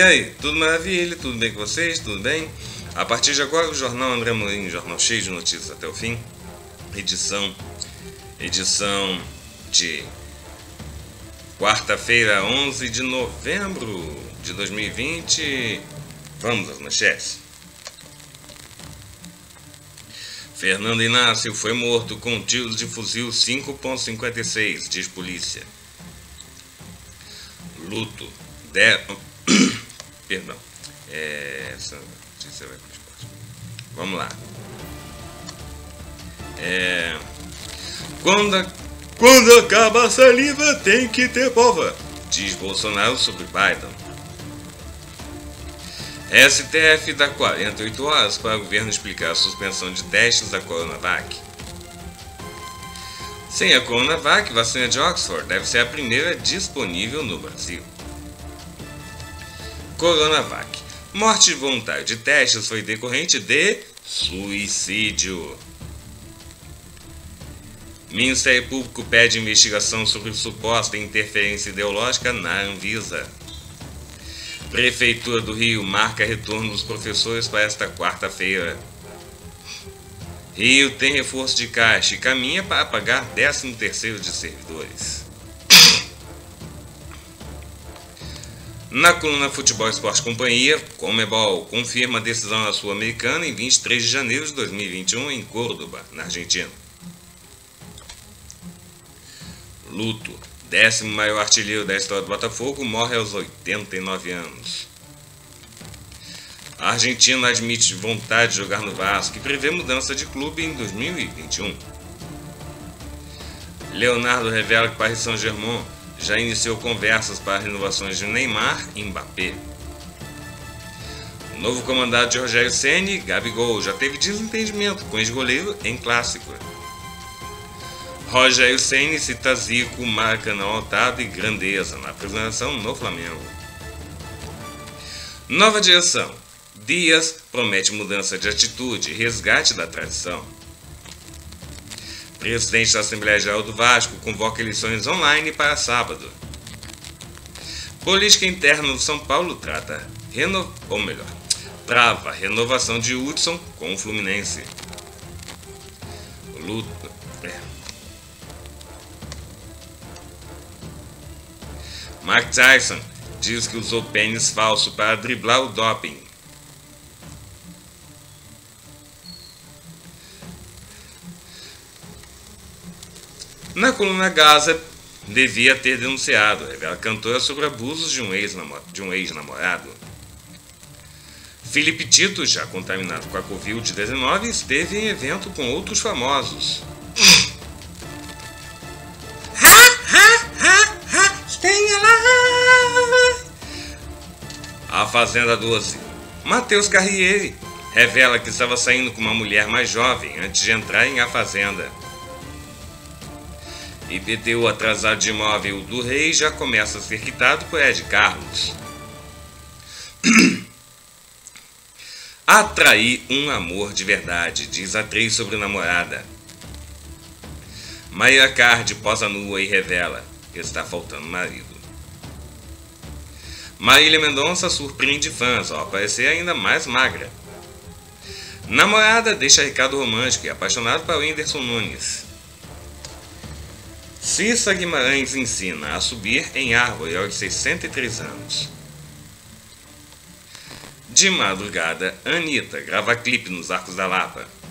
aí, tudo maravilha, tudo bem com vocês? Tudo bem? A partir de agora o Jornal André Amorim, jornal cheio de notícias até o fim. Edição de quarta-feira, 11 de novembro de 2020. Vamos às manchetes. Fernando Inácio foi morto com tiros de fuzil 5.56, diz polícia. Luto. Perdão. Essa notícia vai para o esporte. Vamos lá. Quando acaba a saliva, tem que ter pova, diz Bolsonaro sobre Biden. STF dá 48 horas para o governo explicar a suspensão de testes da Coronavac. Sem a Coronavac, vacina de Oxford deve ser a primeira disponível no Brasil. Coronavac. Morte voluntária de testes foi decorrente de suicídio. Ministério Público pede investigação sobre suposta interferência ideológica na Anvisa. Prefeitura do Rio marca retorno dos professores para esta quarta-feira. Rio tem reforço de caixa e caminha para pagar 13º de servidores. Na coluna Futebol Esporte Companhia, Conmebol confirma a decisão da Sul-Americana em 23 de janeiro de 2021 em Córdoba, na Argentina. Luto. 10º maior artilheiro da história do Botafogo morre aos 89 anos. A Argentina admite vontade de jogar no Vasco e prevê mudança de clube em 2021. Leonardo revela que Paris Saint-Germain já iniciou conversas para renovações de Neymar e Mbappé. O novo comandante de Rogério Ceni, Gabigol, já teve desentendimento com o ex-goleiro em clássico. Rogério Ceni cita Zico, Maracanã lotado e grandeza na apresentação no Flamengo. Nova direção. Dias promete mudança de atitude e resgate da tradição. Presidente da Assembleia Geral do Vasco convoca eleições online para sábado. Política interna do São Paulo trava renovação de Hudson com o Fluminense. Mike Tyson diz que usou pênis falso para driblar o doping. Na coluna Gaza, devia ter denunciado, revela a cantora sobre abusos de um ex-namorado. Felipe Tito, já contaminado com a Covid-19, esteve em evento com outros famosos. A Fazenda 12. Matheus Carriere revela que estava saindo com uma mulher mais jovem antes de entrar em A Fazenda. IPTU atrasado de imóvel do Rei já começa a ser quitado por Ed Carlos. Atrair um amor de verdade, diz a atriz sobre namorada. Mayra Card posa nua e revela que está faltando marido. Marília Mendonça surpreende fãs ao aparecer ainda mais magra. Namorada deixa recado romântico e apaixonado para Whindersson Nunes. Cissa Guimarães ensina a subir em árvore aos 63 anos. De madrugada, Anitta grava clipe nos Arcos da Lapa.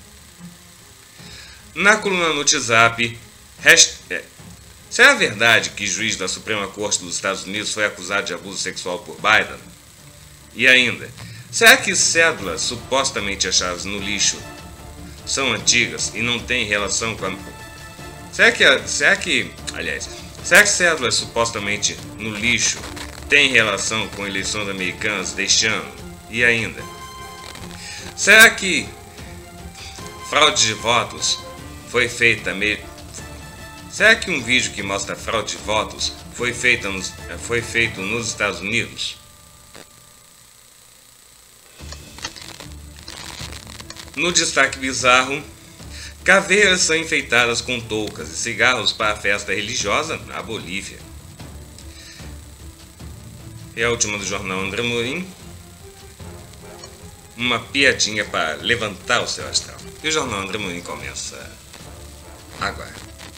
Na coluna Notizap, será verdade que juiz da Suprema Corte dos Estados Unidos foi acusado de abuso sexual por Biden? E ainda, será que cédulas supostamente achadas no lixo são antigas e não têm relação com a... Será que cédulas supostamente no lixo têm relação com eleições americanas deste ano? E ainda, será que fraude de votos foi feita Será que um vídeo que mostra fraude de votos foi feito nos Estados Unidos? No destaque bizarro, caveiras são enfeitadas com toucas e cigarros para a festa religiosa na Bolívia. E a última do jornal André Amorim, uma piadinha para levantar o seu astral. E o jornal André Amorim começa agora.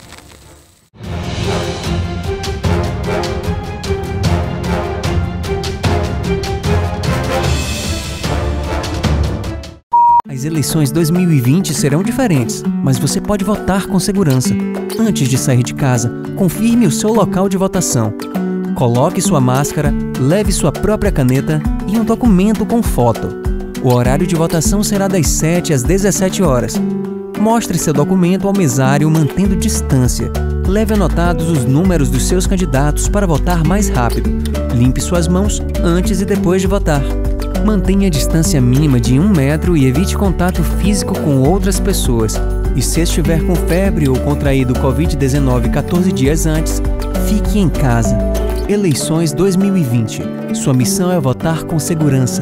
As eleições 2020 serão diferentes, mas você pode votar com segurança. Antes de sair de casa, confirme o seu local de votação. Coloque sua máscara, leve sua própria caneta e um documento com foto. O horário de votação será das 7 às 17 horas. Mostre seu documento ao mesário mantendo distância. Leve anotados os números dos seus candidatos para votar mais rápido. Limpe suas mãos antes e depois de votar. Mantenha a distância mínima de 1 metro e evite contato físico com outras pessoas. E se estiver com febre ou contraído Covid-19 14 dias antes, fique em casa. Eleições 2020. Sua missão é votar com segurança.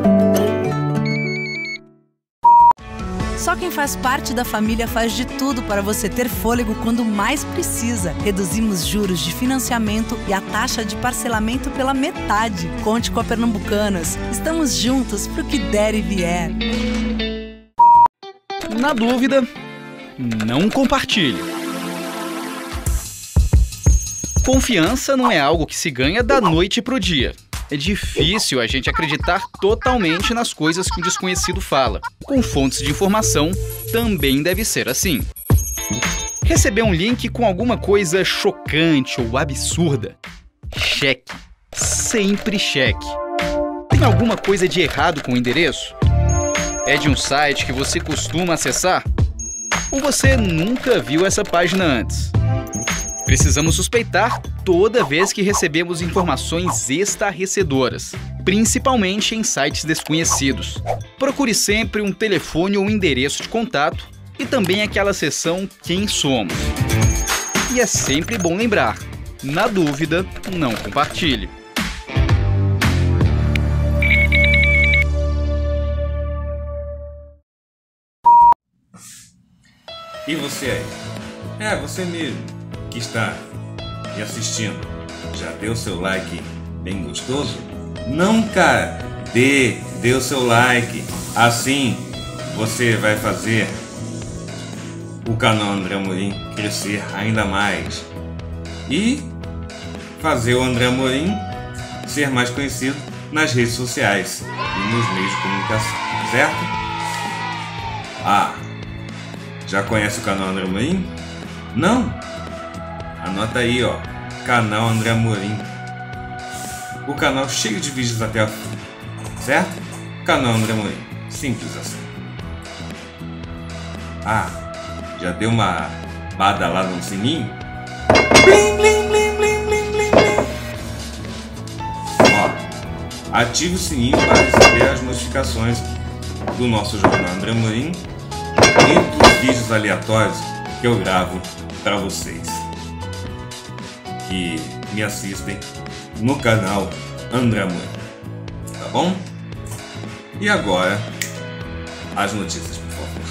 Só quem faz parte da família faz de tudo para você ter fôlego quando mais precisa. Reduzimos juros de financiamento e a taxa de parcelamento pela metade. Conte com a Pernambucanas. Estamos juntos pro que der e vier. Na dúvida, não compartilhe. Confiança não é algo que se ganha da noite pro dia. É difícil a gente acreditar totalmente nas coisas que um desconhecido fala. Com fontes de informação, também deve ser assim. Receber um link com alguma coisa chocante ou absurda? Cheque. Sempre cheque. Tem alguma coisa de errado com o endereço? É de um site que você costuma acessar? Ou você nunca viu essa página antes? Precisamos suspeitar toda vez que recebemos informações estarrecedoras, principalmente em sites desconhecidos. Procure sempre um telefone ou endereço de contato e também aquela seção Quem Somos. E é sempre bom lembrar, na dúvida, não compartilhe. E você aí? Você mesmo que está me assistindo, já deu seu like bem gostoso? Não, cara, dê o seu like, assim você vai fazer o canal André Amorim crescer ainda mais e fazer o André Amorim ser mais conhecido nas redes sociais e nos meios de comunicação, certo? Já conhece o canal André Amorim? Não? Anota aí, canal André Amorim. O canal cheio de vídeos até a fim, certo? Canal André Amorim, simples assim. Já deu uma badalada no sininho? Blim, blim, blim, blim, blim, blim, blim. Ative o sininho para receber as notificações do nosso jornal André Amorim e dos vídeos aleatórios que eu gravo para vocês que me assistem no canal André Amorim, tá bom? E agora, as notícias, por favor.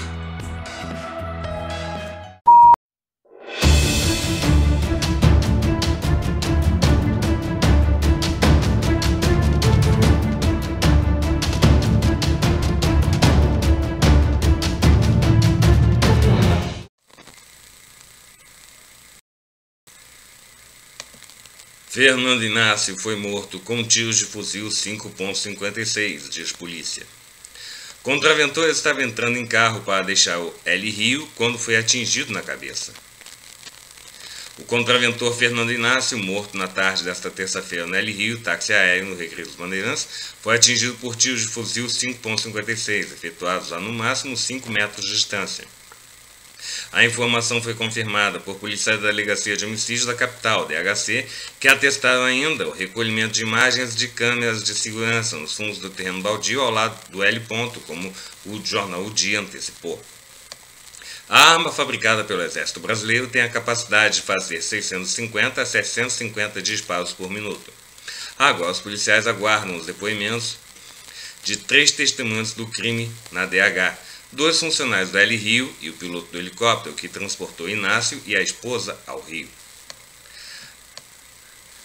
Fernando Inácio foi morto com tiros de fuzil 5.56, diz polícia. Contraventor estava entrando em carro para deixar o L Rio quando foi atingido na cabeça. O contraventor Fernando Inácio, morto na tarde desta terça-feira no L Rio, táxi aéreo no Recreio dos Bandeirantes, foi atingido por tiros de fuzil 5.56, efetuados a no máximo 5 metros de distância. A informação foi confirmada por policiais da Delegacia de Homicídios da capital, DHC, que atestaram ainda o recolhimento de imagens de câmeras de segurança nos fundos do terreno baldio ao lado do L. como o jornal O Dia antecipou. A arma fabricada pelo Exército Brasileiro tem a capacidade de fazer 650 a 750 disparos por minuto. Agora, os policiais aguardam os depoimentos de 3 testemunhas do crime na DH, 2 funcionários do L Rio e o piloto do helicóptero que transportou Inácio e a esposa ao Rio.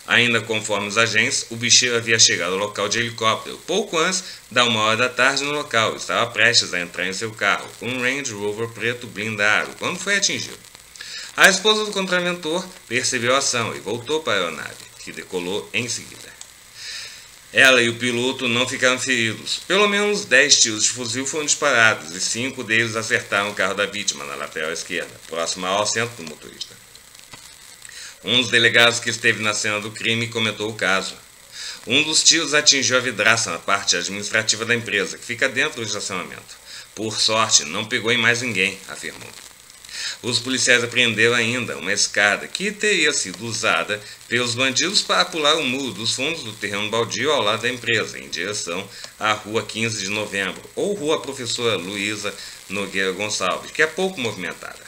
Ainda conforme os agentes, o bicheiro havia chegado ao local de helicóptero pouco antes da 1h da tarde no local e estava prestes a entrar em seu carro, com um Range Rover preto blindado, quando foi atingido. A esposa do contraventor percebeu a ação e voltou para a aeronave, que decolou em seguida. Ela e o piloto não ficaram feridos. Pelo menos 10 tiros de fuzil foram disparados e 5 deles acertaram o carro da vítima na lateral esquerda, próximo ao assento do motorista. Um dos delegados que esteve na cena do crime comentou o caso. Um dos tiros atingiu a vidraça na parte administrativa da empresa, que fica dentro do estacionamento. Por sorte, não pegou em mais ninguém, afirmou. Os policiais apreenderam ainda uma escada que teria sido usada pelos bandidos para pular o muro dos fundos do terreno baldio ao lado da empresa, em direção à Rua 15 de Novembro, ou Rua Professora Luísa Nogueira Gonçalves, que é pouco movimentada.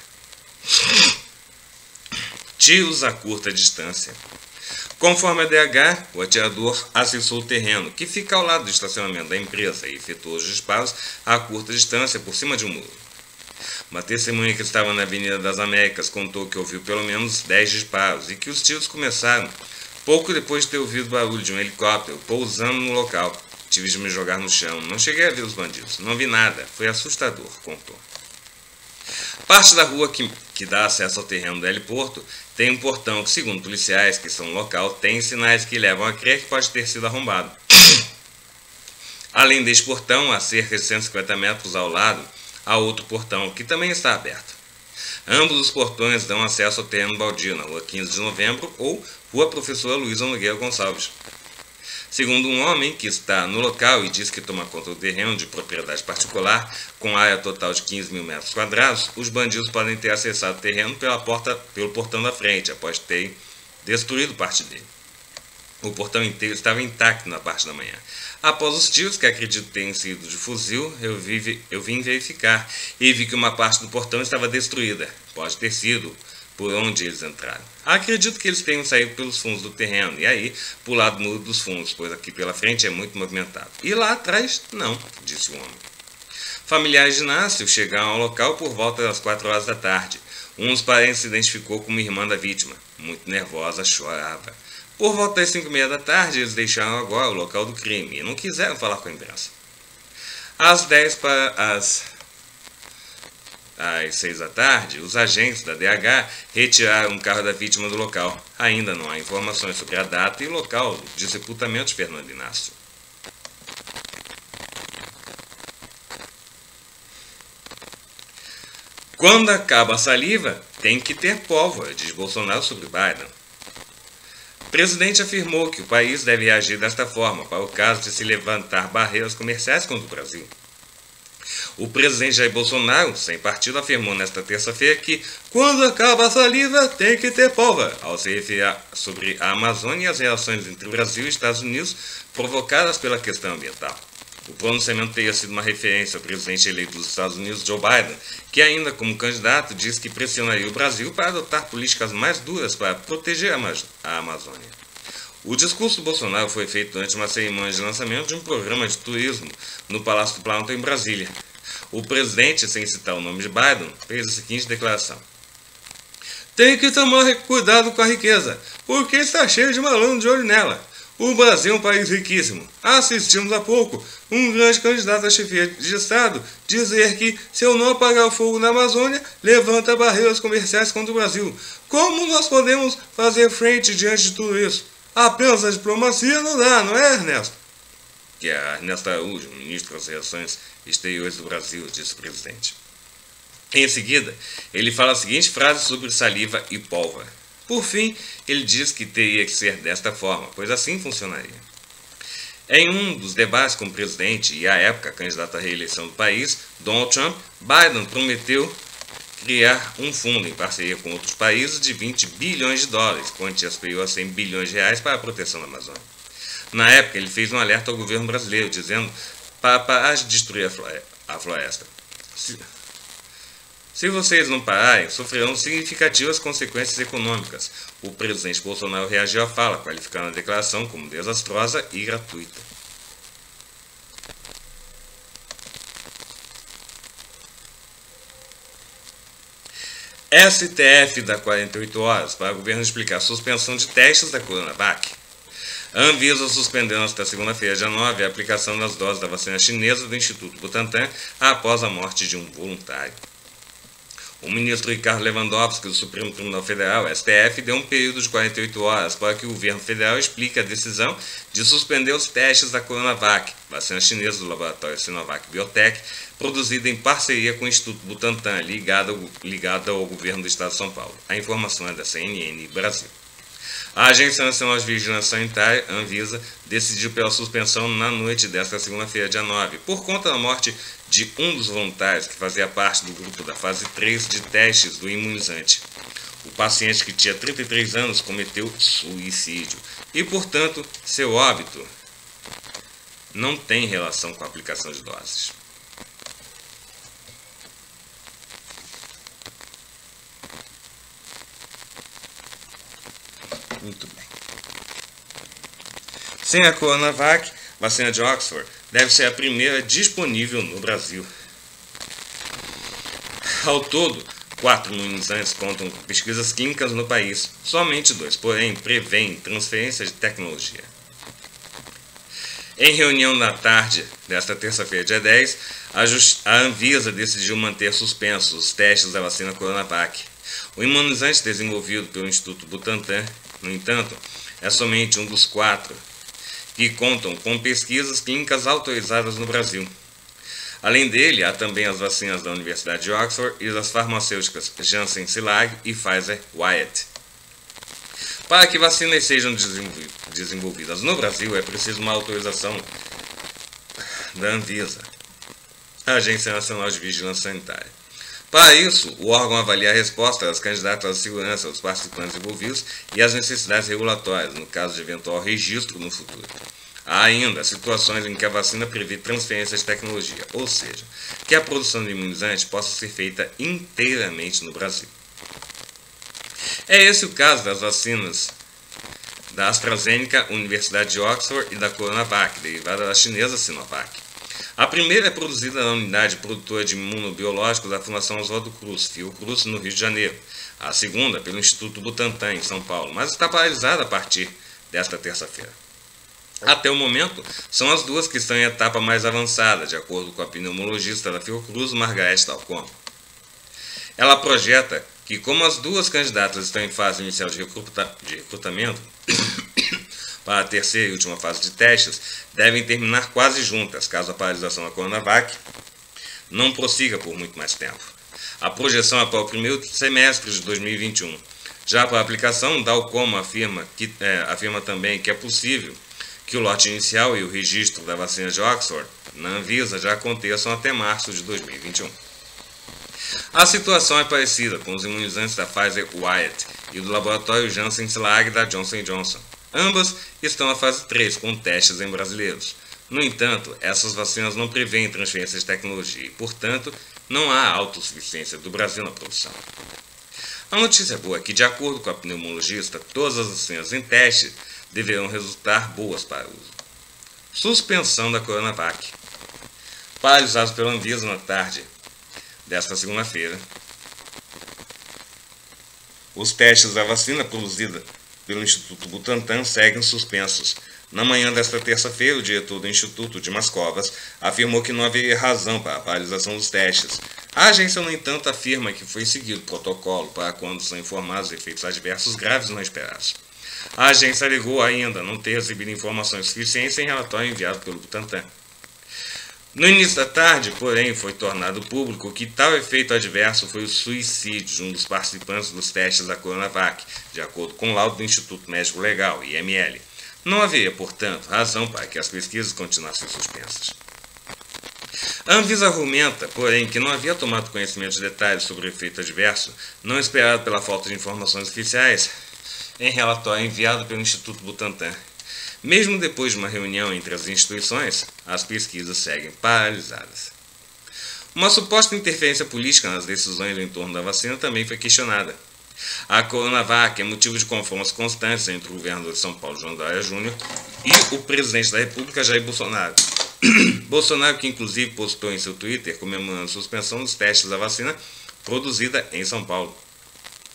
Tiros a curta distância. Conforme a DH, o atirador acessou o terreno, que fica ao lado do estacionamento da empresa, e efetuou os disparos a curta distância por cima de um muro. Uma testemunha que estava na Avenida das Américas contou que ouviu pelo menos 10 disparos e que os tiros começaram pouco depois de ter ouvido o barulho de um helicóptero pousando no local. Tive de me jogar no chão, não cheguei a ver os bandidos, não vi nada, foi assustador, contou. Parte da rua que dá acesso ao terreno do heliporto tem um portão que, segundo policiais que estão no local, tem sinais que levam a crer que pode ter sido arrombado. Além deste portão, a cerca de 150 metros ao lado, há outro portão, que também está aberto. Ambos os portões dão acesso ao terreno baldio, na Rua 15 de Novembro ou Rua Professora Luísa Nogueira Gonçalves. Segundo um homem que está no local e diz que toma conta do terreno de propriedade particular, com área total de 15 mil metros quadrados, os bandidos podem ter acessado o terreno pelo portão da frente, após terem destruído parte dele. O portão inteiro estava intacto na parte da manhã. Após os tiros, que acredito terem sido de fuzil, eu vim verificar e vi que uma parte do portão estava destruída. Pode ter sido por onde eles entraram. Acredito que eles tenham saído pelos fundos do terreno e aí pulado o muro dos fundos, pois aqui pela frente é muito movimentado. E lá atrás, não, disse o homem. Familiares de Inácio chegaram ao local por volta das 4 horas da tarde. Um dos parentes se identificou como irmã da vítima. Muito nervosa, chorava. Por volta das 5h30 da tarde, eles deixaram agora o local do crime e não quiseram falar com a imprensa. Às 6 da tarde, os agentes da DH retiraram um carro da vítima do local. Ainda não há informações sobre a data e local de sepultamento de Fernando Inácio. Quando acaba a saliva, tem que ter pólvora, diz Bolsonaro sobre Biden. O presidente afirmou que o país deve agir desta forma para o caso de se levantar barreiras comerciais contra o Brasil. O presidente Jair Bolsonaro, sem partido, afirmou nesta terça-feira que quando acaba a saliva tem que ter pólvora, ao se referir sobre a Amazônia e as relações entre o Brasil e Estados Unidos provocadas pela questão ambiental. O pronunciamento teria sido uma referência ao presidente eleito dos Estados Unidos, Joe Biden, que ainda como candidato diz que pressionaria o Brasil para adotar políticas mais duras para proteger a Amazônia. O discurso do Bolsonaro foi feito durante uma cerimônia de lançamento de um programa de turismo no Palácio do Planalto em Brasília. O presidente, sem citar o nome de Biden, fez a seguinte declaração: tem que tomar cuidado com a riqueza, porque está cheio de malandro de olho nela. O Brasil é um país riquíssimo. Assistimos há pouco um grande candidato a chefia de Estado dizer que, se eu não apagar o fogo na Amazônia, levanta barreiras comerciais contra o Brasil. Como nós podemos fazer frente diante de tudo isso? Apenas a diplomacia não dá, não é, Ernesto? Que é Ernesto Araújo, ministro das Relações Exteriores do Brasil, disse o presidente. Em seguida, ele fala a seguinte frase sobre saliva e pólvora. Por fim, ele diz que teria que ser desta forma, pois assim funcionaria. Em um dos debates com o presidente e, à época, candidato à reeleição do país, Donald Trump, Biden prometeu criar um fundo em parceria com outros países de 20 bilhões de dólares, quantia superior a 100 bilhões de reais para a proteção da Amazônia. Na época, ele fez um alerta ao governo brasileiro, dizendo para parar de destruir a floresta. Se vocês não pararem, sofrerão significativas consequências econômicas. O presidente Bolsonaro reagiu à fala, qualificando a declaração como desastrosa e gratuita. STF dá 48 horas para o governo explicar a suspensão de testes da Coronavac. A Anvisa suspendeu nesta segunda-feira, dia 9, a aplicação das doses da vacina chinesa do Instituto Butantan após a morte de um voluntário. O ministro Ricardo Lewandowski, do Supremo Tribunal Federal, STF, deu um período de 48 horas para que o governo federal explique a decisão de suspender os testes da Coronavac, vacina chinesa do laboratório Sinovac Biotech, produzida em parceria com o Instituto Butantan, ligada ao governo do Estado de São Paulo. A informação é da CNN Brasil. A Agência Nacional de Vigilância Sanitária, Anvisa, decidiu pela suspensão na noite desta segunda-feira, dia 9, por conta da morte de um dos voluntários que fazia parte do grupo da fase 3 de testes do imunizante. O paciente, que tinha 33 anos, cometeu suicídio e, portanto, seu óbito não tem relação com a aplicação de doses. Muito bem. Sem a Coronavac, vacina de Oxford deve ser a primeira disponível no Brasil. Ao todo, 4 imunizantes contam com pesquisas clínicas no país. Somente 2, porém, prevêem transferência de tecnologia. Em reunião na tarde desta terça-feira, dia 10, a Anvisa decidiu manter suspensos os testes da vacina Coronavac. O imunizante desenvolvido pelo Instituto Butantan, no entanto, é somente um dos 4 que contam com pesquisas clínicas autorizadas no Brasil. Além dele, há também as vacinas da Universidade de Oxford e das farmacêuticas Janssen Cilag e Pfizer Wyeth. Para que vacinas sejam desenvolvidas no Brasil, é preciso uma autorização da Anvisa, a Agência Nacional de Vigilância Sanitária. Para isso, o órgão avalia a resposta das candidatas à segurança dos participantes envolvidos e as necessidades regulatórias, no caso de eventual registro no futuro. Há ainda situações em que a vacina prevê transferência de tecnologia, ou seja, que a produção de imunizante possa ser feita inteiramente no Brasil. É esse o caso das vacinas da AstraZeneca, Universidade de Oxford e da Coronavac, derivada da chinesa Sinovac. A primeira é produzida na unidade produtora de imunobiológicos da Fundação Oswaldo Cruz, Fiocruz, no Rio de Janeiro. A segunda, pelo Instituto Butantan, em São Paulo, mas está paralisada a partir desta terça-feira. Até o momento, são as duas que estão em etapa mais avançada, de acordo com a pneumologista da Fiocruz, Margarete Dalcombo. Ela projeta que, como as duas candidatas estão em fase inicial de recrutamento, para a terceira e última fase de testes, devem terminar quase juntas, caso a paralisação da Coronavac não prossiga por muito mais tempo. A projeção é para o primeiro semestre de 2021. Já para a aplicação, Dalcombo afirma também que é possível que o lote inicial e o registro da vacina de Oxford na Anvisa já aconteçam até março de 2021. A situação é parecida com os imunizantes da Pfizer Wyeth e do laboratório Janssen Cilag da Johnson & Johnson. Ambas estão na fase 3, com testes em brasileiros. No entanto, essas vacinas não prevêem transferência de tecnologia e, portanto, não há autossuficiência do Brasil na produção. A notícia boa é que, de acordo com a pneumologista, todas as vacinas em teste deverão resultar boas para o uso. Suspensão da Coronavac. Paralisados pela Anvisa na tarde desta segunda-feira, os testes da vacina produzida pelo Instituto Butantan seguem suspensos. Na manhã desta terça-feira, o diretor do Instituto, Dimas Covas, afirmou que não haveria razão para a paralisação dos testes. A agência, no entanto, afirma que foi seguido o protocolo para quando são informados efeitos adversos graves não esperados. A agência alegou ainda não ter recebido informações suficientes em relatório enviado pelo Butantan. No início da tarde, porém, foi tornado público que tal efeito adverso foi o suicídio de um dos participantes dos testes da Coronavac, de acordo com o laudo do Instituto Médico Legal, IML. Não haveria, portanto, razão para que as pesquisas continuassem suspensas. A Anvisa argumenta, porém, que não havia tomado conhecimento de detalhes sobre o efeito adverso, não esperado pela falta de informações oficiais, em relatório enviado pelo Instituto Butantan. Mesmo depois de uma reunião entre as instituições, as pesquisas seguem paralisadas. Uma suposta interferência política nas decisões em torno da vacina também foi questionada. A Coronavac é motivo de confrontos constantes entre o governador de São Paulo, João Dória Júnior, e o presidente da República, Jair Bolsonaro. Bolsonaro, que inclusive postou em seu Twitter comemorando a suspensão dos testes da vacina produzida em São Paulo.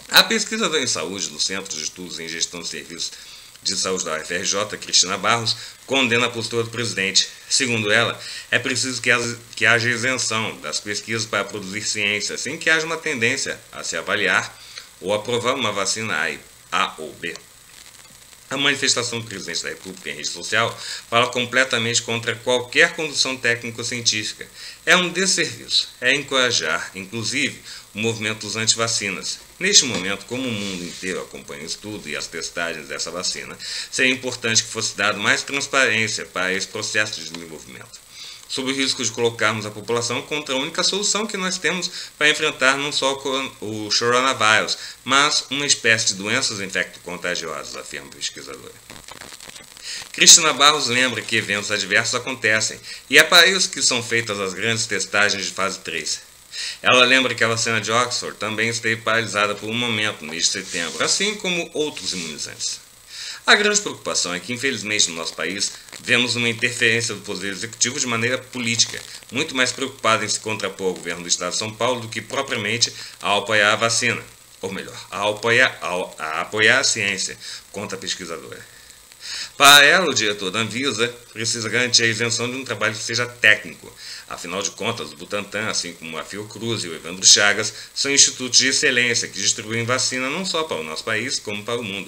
A pesquisadora em saúde do Centro de Estudos em Gestão de Serviços de Saúde da UFRJ, Cristina Barros, condena a postura do presidente. Segundo ela, é preciso que haja isenção das pesquisas para produzir ciência, sem que haja uma tendência a se avaliar ou aprovar uma vacina A ou B. A manifestação do presidente da República em rede social fala completamente contra qualquer condução técnico-científica. É um desserviço, é encorajar, inclusive, o movimento dos antivacinas. Neste momento, como o mundo inteiro acompanha o estudo e as testagens dessa vacina, seria importante que fosse dado mais transparência para esse processo de desenvolvimento, sob o risco de colocarmos a população contra a única solução que nós temos para enfrentar não só o coronavírus, mas uma espécie de doenças infecto-contagiosas, afirma a pesquisadora. Cristina Barros lembra que eventos adversos acontecem, e é para isso que são feitas as grandes testagens de fase 3. Ela lembra que a vacina de Oxford também esteve paralisada por um momento no mês de setembro, assim como outros imunizantes. A grande preocupação é que, infelizmente, no nosso país, vemos uma interferência do Poder Executivo de maneira política, muito mais preocupada em se contrapor ao governo do Estado de São Paulo do que propriamente a apoiar a vacina, ou melhor, a apoiar a ciência, conta a pesquisadora. Para ela, o diretor da Anvisa precisa garantir a isenção de um trabalho que seja técnico. Afinal de contas, o Butantan, assim como a Fiocruz e o Evandro Chagas, são institutos de excelência que distribuem vacina não só para o nosso país, como para o mundo,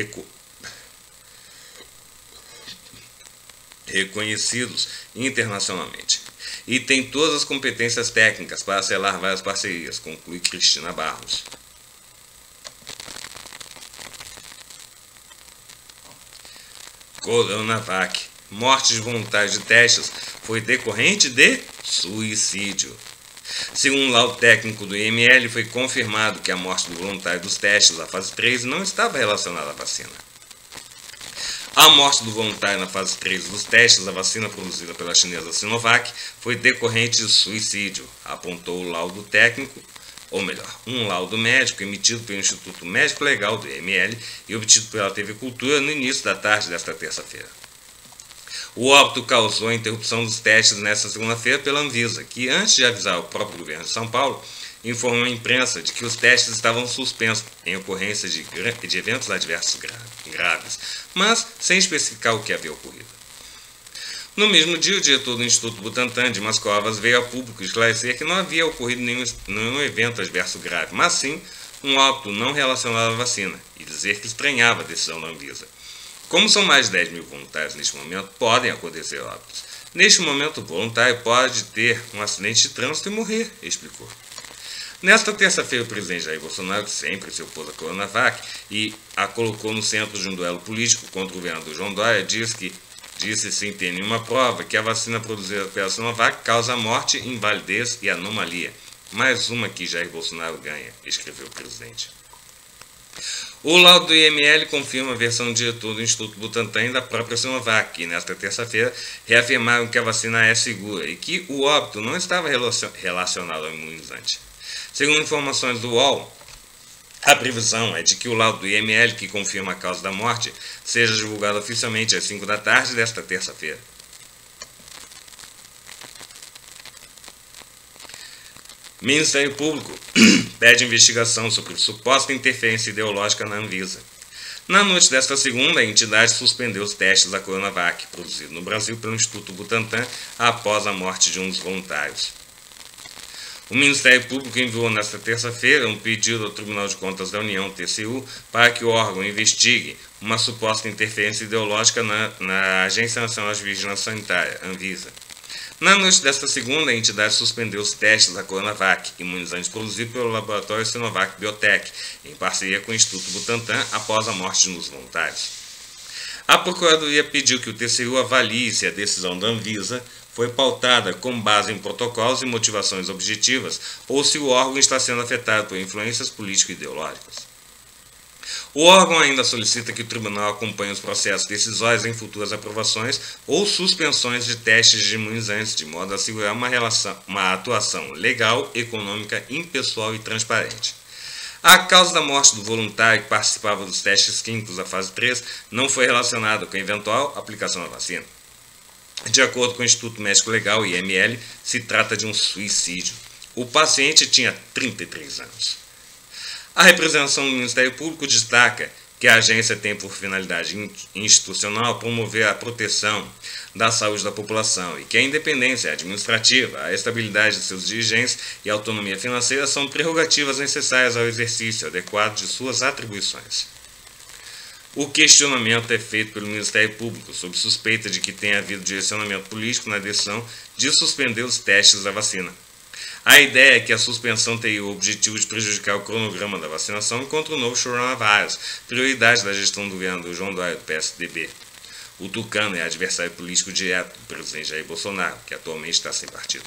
reconhecidos internacionalmente. E tem todas as competências técnicas para selar várias parcerias, conclui Cristina Barros. Coronavac. Morte de voluntários de testes foi decorrente de suicídio. Segundo o laudo técnico do IML, foi confirmado que a morte do voluntário dos testes da fase 3 não estava relacionada à vacina. A morte do voluntário na fase 3 dos testes da vacina produzida pela chinesa Sinovac foi decorrente de suicídio, apontou o laudo técnico, ou melhor, um laudo médico emitido pelo Instituto Médico Legal do IML e obtido pela TV Cultura no início da tarde desta terça-feira. O óbito causou a interrupção dos testes nesta segunda-feira pela Anvisa, que, antes de avisar o próprio governo de São Paulo, informou à imprensa de que os testes estavam suspensos em ocorrência de eventos adversos graves, mas sem especificar o que havia ocorrido. No mesmo dia, o diretor do Instituto Butantan, Dimas Covas, veio a público esclarecer que não havia ocorrido nenhum evento adverso grave, mas sim um óbito não relacionado à vacina, e dizer que estranhava a decisão da Anvisa. Como são mais de 10 mil voluntários neste momento, podem acontecer óbitos. Neste momento, o voluntário pode ter um acidente de trânsito e morrer, explicou. Nesta terça-feira, o presidente Jair Bolsonaro, que sempre se opôs à Coronavac e a colocou no centro de um duelo político contra o governador João Dória, disse sem ter nenhuma prova que a vacina produzida pela Sinovac causa morte, invalidez e anomalia. Mais uma que Jair Bolsonaro ganha, escreveu o presidente. O laudo do IML confirma a versão do diretor do Instituto Butantan e da própria Sinovac, que nesta terça-feira reafirmaram que a vacina é segura e que o óbito não estava relacionado ao imunizante. Segundo informações do UOL, a previsão é de que o laudo do IML, que confirma a causa da morte, seja divulgado oficialmente às 5 da tarde desta terça-feira. Ministério Público pede investigação sobre suposta interferência ideológica na Anvisa. Na noite desta segunda, a entidade suspendeu os testes da Coronavac, produzidos no Brasil pelo Instituto Butantan, após a morte de um dos voluntários. O Ministério Público enviou nesta terça-feira um pedido ao Tribunal de Contas da União, TCU, para que o órgão investigue uma suposta interferência ideológica na Agência Nacional de Vigilância Sanitária, Anvisa. Na noite desta segunda, a entidade suspendeu os testes da Coronavac, imunizante produzido pelo laboratório Sinovac Biotech, em parceria com o Instituto Butantan, após a morte de um dos voluntários. A Procuradoria pediu que o TCU avalie se a decisão da Anvisa foi pautada com base em protocolos e motivações objetivas ou se o órgão está sendo afetado por influências político-ideológicas. O órgão ainda solicita que o tribunal acompanhe os processos decisórios em futuras aprovações ou suspensões de testes de imunizantes, de modo a assegurar uma atuação legal, econômica, impessoal e transparente. A causa da morte do voluntário que participava dos testes clínicos da fase 3 não foi relacionada com a eventual aplicação da vacina. De acordo com o Instituto Médico Legal, IML, se trata de um suicídio. O paciente tinha 33 anos. A representação do Ministério Público destaca que a agência tem por finalidade institucional promover a proteção da saúde da população e que a independência administrativa, a estabilidade de seus dirigentes e a autonomia financeira são prerrogativas necessárias ao exercício adequado de suas atribuições. O questionamento é feito pelo Ministério Público sob suspeita de que tenha havido direcionamento político na decisão de suspender os testes da vacina. A ideia é que a suspensão teria o objetivo de prejudicar o cronograma da vacinação contra o novo coronavírus, prioridade da gestão do governador João Dória do PSDB. O tucano é adversário político direto do presidente Jair Bolsonaro, que atualmente está sem partido.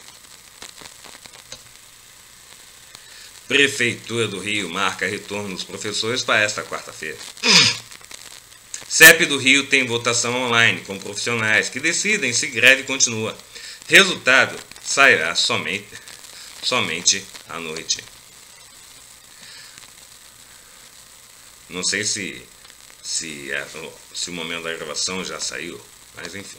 Prefeitura do Rio marca retorno dos professores para esta quarta-feira. CEP do Rio tem votação online com profissionais que decidem se greve continua. Resultado sairá somente à noite. Não sei se o momento da gravação já saiu, mas enfim.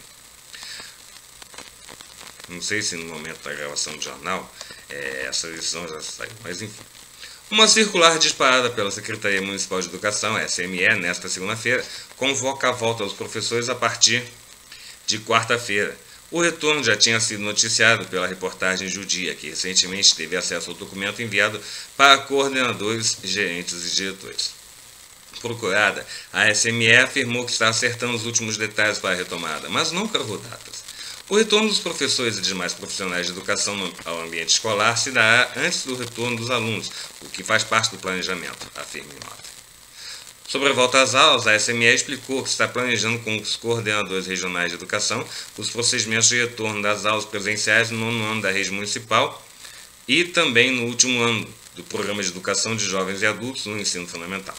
Não sei se no momento da gravação do jornal essa decisão já saiu, mas enfim. Uma circular disparada pela Secretaria Municipal de Educação, SME, nesta segunda-feira, convoca a volta dos professores a partir de quarta-feira. O retorno já tinha sido noticiado pela reportagem Judia, que recentemente teve acesso ao documento enviado para coordenadores, gerentes e diretores. Procurada, a SME afirmou que está acertando os últimos detalhes para a retomada, mas não cravou datas. O retorno dos professores e demais profissionais de educação ao ambiente escolar se dará antes do retorno dos alunos, o que faz parte do planejamento, afirma em nota. Sobre a volta às aulas, a SME explicou que está planejando com os coordenadores regionais de educação os procedimentos de retorno das aulas presenciais no 9º ano da rede municipal e também no último ano do Programa de Educação de Jovens e Adultos no Ensino Fundamental.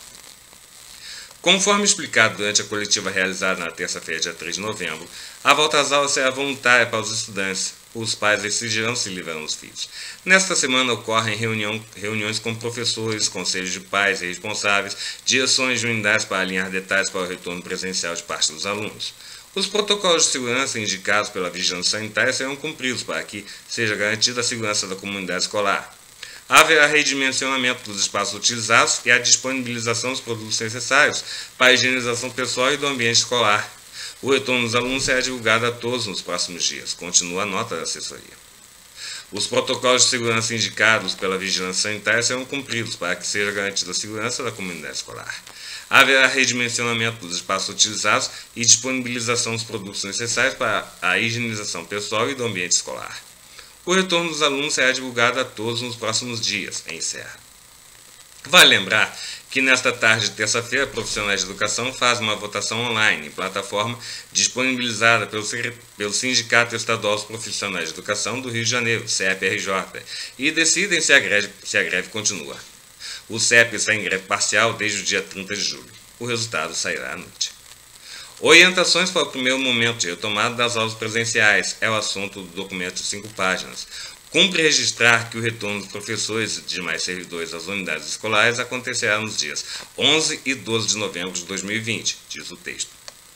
Conforme explicado durante a coletiva realizada na terça-feira, dia 3 de novembro, a volta às aulas será voluntária para os estudantes. Os pais decidirão se livram os filhos. Nesta semana ocorrem reuniões com professores, conselhos de pais e responsáveis, direções de unidades para alinhar detalhes para o retorno presencial de parte dos alunos. Os protocolos de segurança indicados pela vigilância sanitária serão cumpridos para que seja garantida a segurança da comunidade escolar. Haverá redimensionamento dos espaços utilizados e a disponibilização dos produtos necessários para a higienização pessoal e do ambiente escolar. O retorno dos alunos será divulgado a todos nos próximos dias, continua a nota da assessoria. Os protocolos de segurança indicados pela vigilância sanitária serão cumpridos para que seja garantida a segurança da comunidade escolar. Haverá redimensionamento dos espaços utilizados e disponibilização dos produtos necessários para a higienização pessoal e do ambiente escolar. O retorno dos alunos será divulgado a todos nos próximos dias, encerra. Vale lembrar que nesta tarde de terça-feira, profissionais de educação fazem uma votação online em plataforma disponibilizada pelo Sindicato Estadual dos Profissionais de Educação do Rio de Janeiro, CEP-RJ, e decidem se a greve continua. O CEP está em greve parcial desde o dia 30 de julho. O resultado sairá à noite. Orientações para o primeiro momento de retomada das aulas presenciais é o assunto do documento de 5 páginas. Cumpre registrar que o retorno dos professores e demais servidores às unidades escolares acontecerá nos dias 11 e 12 de novembro de 2020, diz o texto.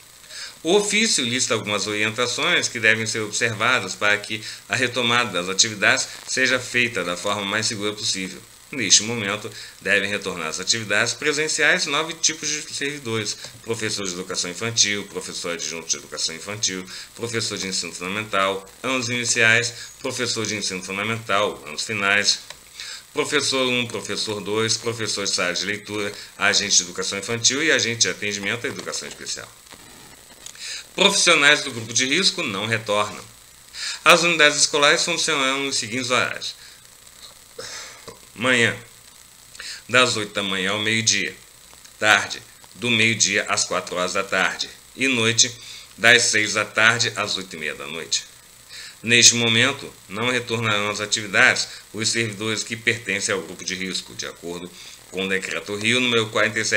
O ofício lista algumas orientações que devem ser observadas para que a retomada das atividades seja feita da forma mais segura possível. Neste momento, devem retornar às atividades presenciais 9 tipos de servidores: professor de educação infantil, professor adjunto de educação infantil, professor de ensino fundamental, anos iniciais, professor de ensino fundamental, anos finais, professor 1, professor 2, professor de sala de leitura, agente de educação infantil e agente de atendimento à educação especial. Profissionais do grupo de risco não retornam. As unidades escolares funcionarão nos seguintes horários: manhã, das 8 da manhã ao meio-dia. Tarde, do meio-dia às 4 horas da tarde. E noite, das 6 da tarde às 8h30 da noite. Neste momento, não retornarão às atividades os servidores que pertencem ao grupo de risco, de acordo com o Decreto-Rio número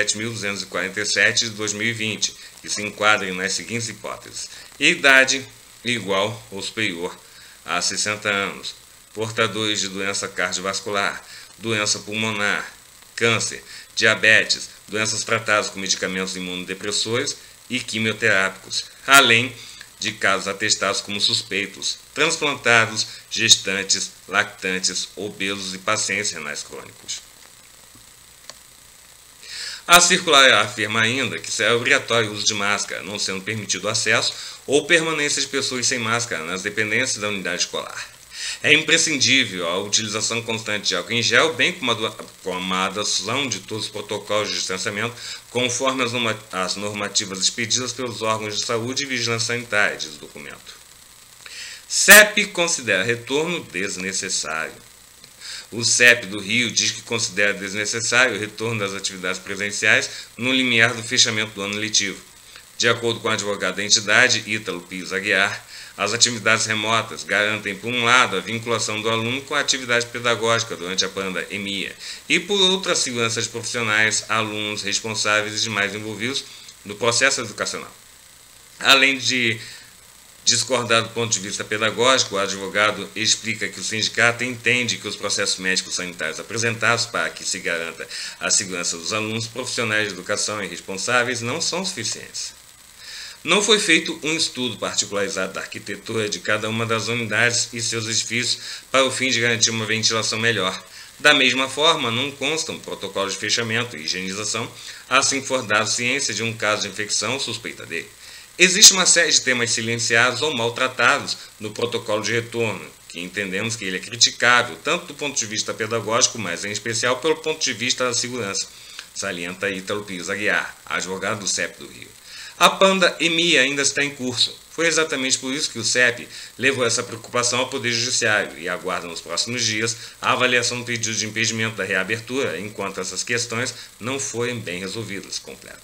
47.247 de 2020, que se enquadrem nas seguintes hipóteses: idade igual ou superior a 60 anos, portadores de doença cardiovascular, doença pulmonar, câncer, diabetes, doenças tratadas com medicamentos imunodepressores e quimioterápicos, além de casos atestados como suspeitos, transplantados, gestantes, lactantes, obesos e pacientes renais crônicos. A circular afirma ainda que será obrigatório o uso de máscara, não sendo permitido o acesso ou permanência de pessoas sem máscara nas dependências da unidade escolar. É imprescindível a utilização constante de álcool em gel, bem como a adoção de todos os protocolos de distanciamento, conforme as normativas expedidas pelos órgãos de saúde e vigilância sanitária, diz o documento. CEP considera retorno desnecessário. O CEP do Rio diz que considera desnecessário o retorno das atividades presenciais no limiar do fechamento do ano letivo. De acordo com o advogado da entidade, Ítalo Pires Aguiar, as atividades remotas garantem, por um lado, a vinculação do aluno com a atividade pedagógica durante a pandemia e, por outro, a segurança de profissionais, alunos, responsáveis e demais envolvidos no processo educacional. Além de discordar do ponto de vista pedagógico, o advogado explica que o sindicato entende que os processos médicos sanitários apresentados para que se garanta a segurança dos alunos, profissionais de educação e responsáveis não são suficientes. Não foi feito um estudo particularizado da arquitetura de cada uma das unidades e seus edifícios para o fim de garantir uma ventilação melhor. Da mesma forma, não constam protocolos de fechamento e higienização, assim que for dado ciência de um caso de infecção ou suspeita dele. Existe uma série de temas silenciados ou maltratados no protocolo de retorno, que entendemos que ele é criticável, tanto do ponto de vista pedagógico, mas em especial pelo ponto de vista da segurança, salienta Ítalo Pires Aguiar, advogado do CEP do Rio. A pandemia ainda está em curso. Foi exatamente por isso que o CEP levou essa preocupação ao Poder Judiciário e aguarda nos próximos dias a avaliação do pedido de impedimento da reabertura, enquanto essas questões não forem bem resolvidas, completa.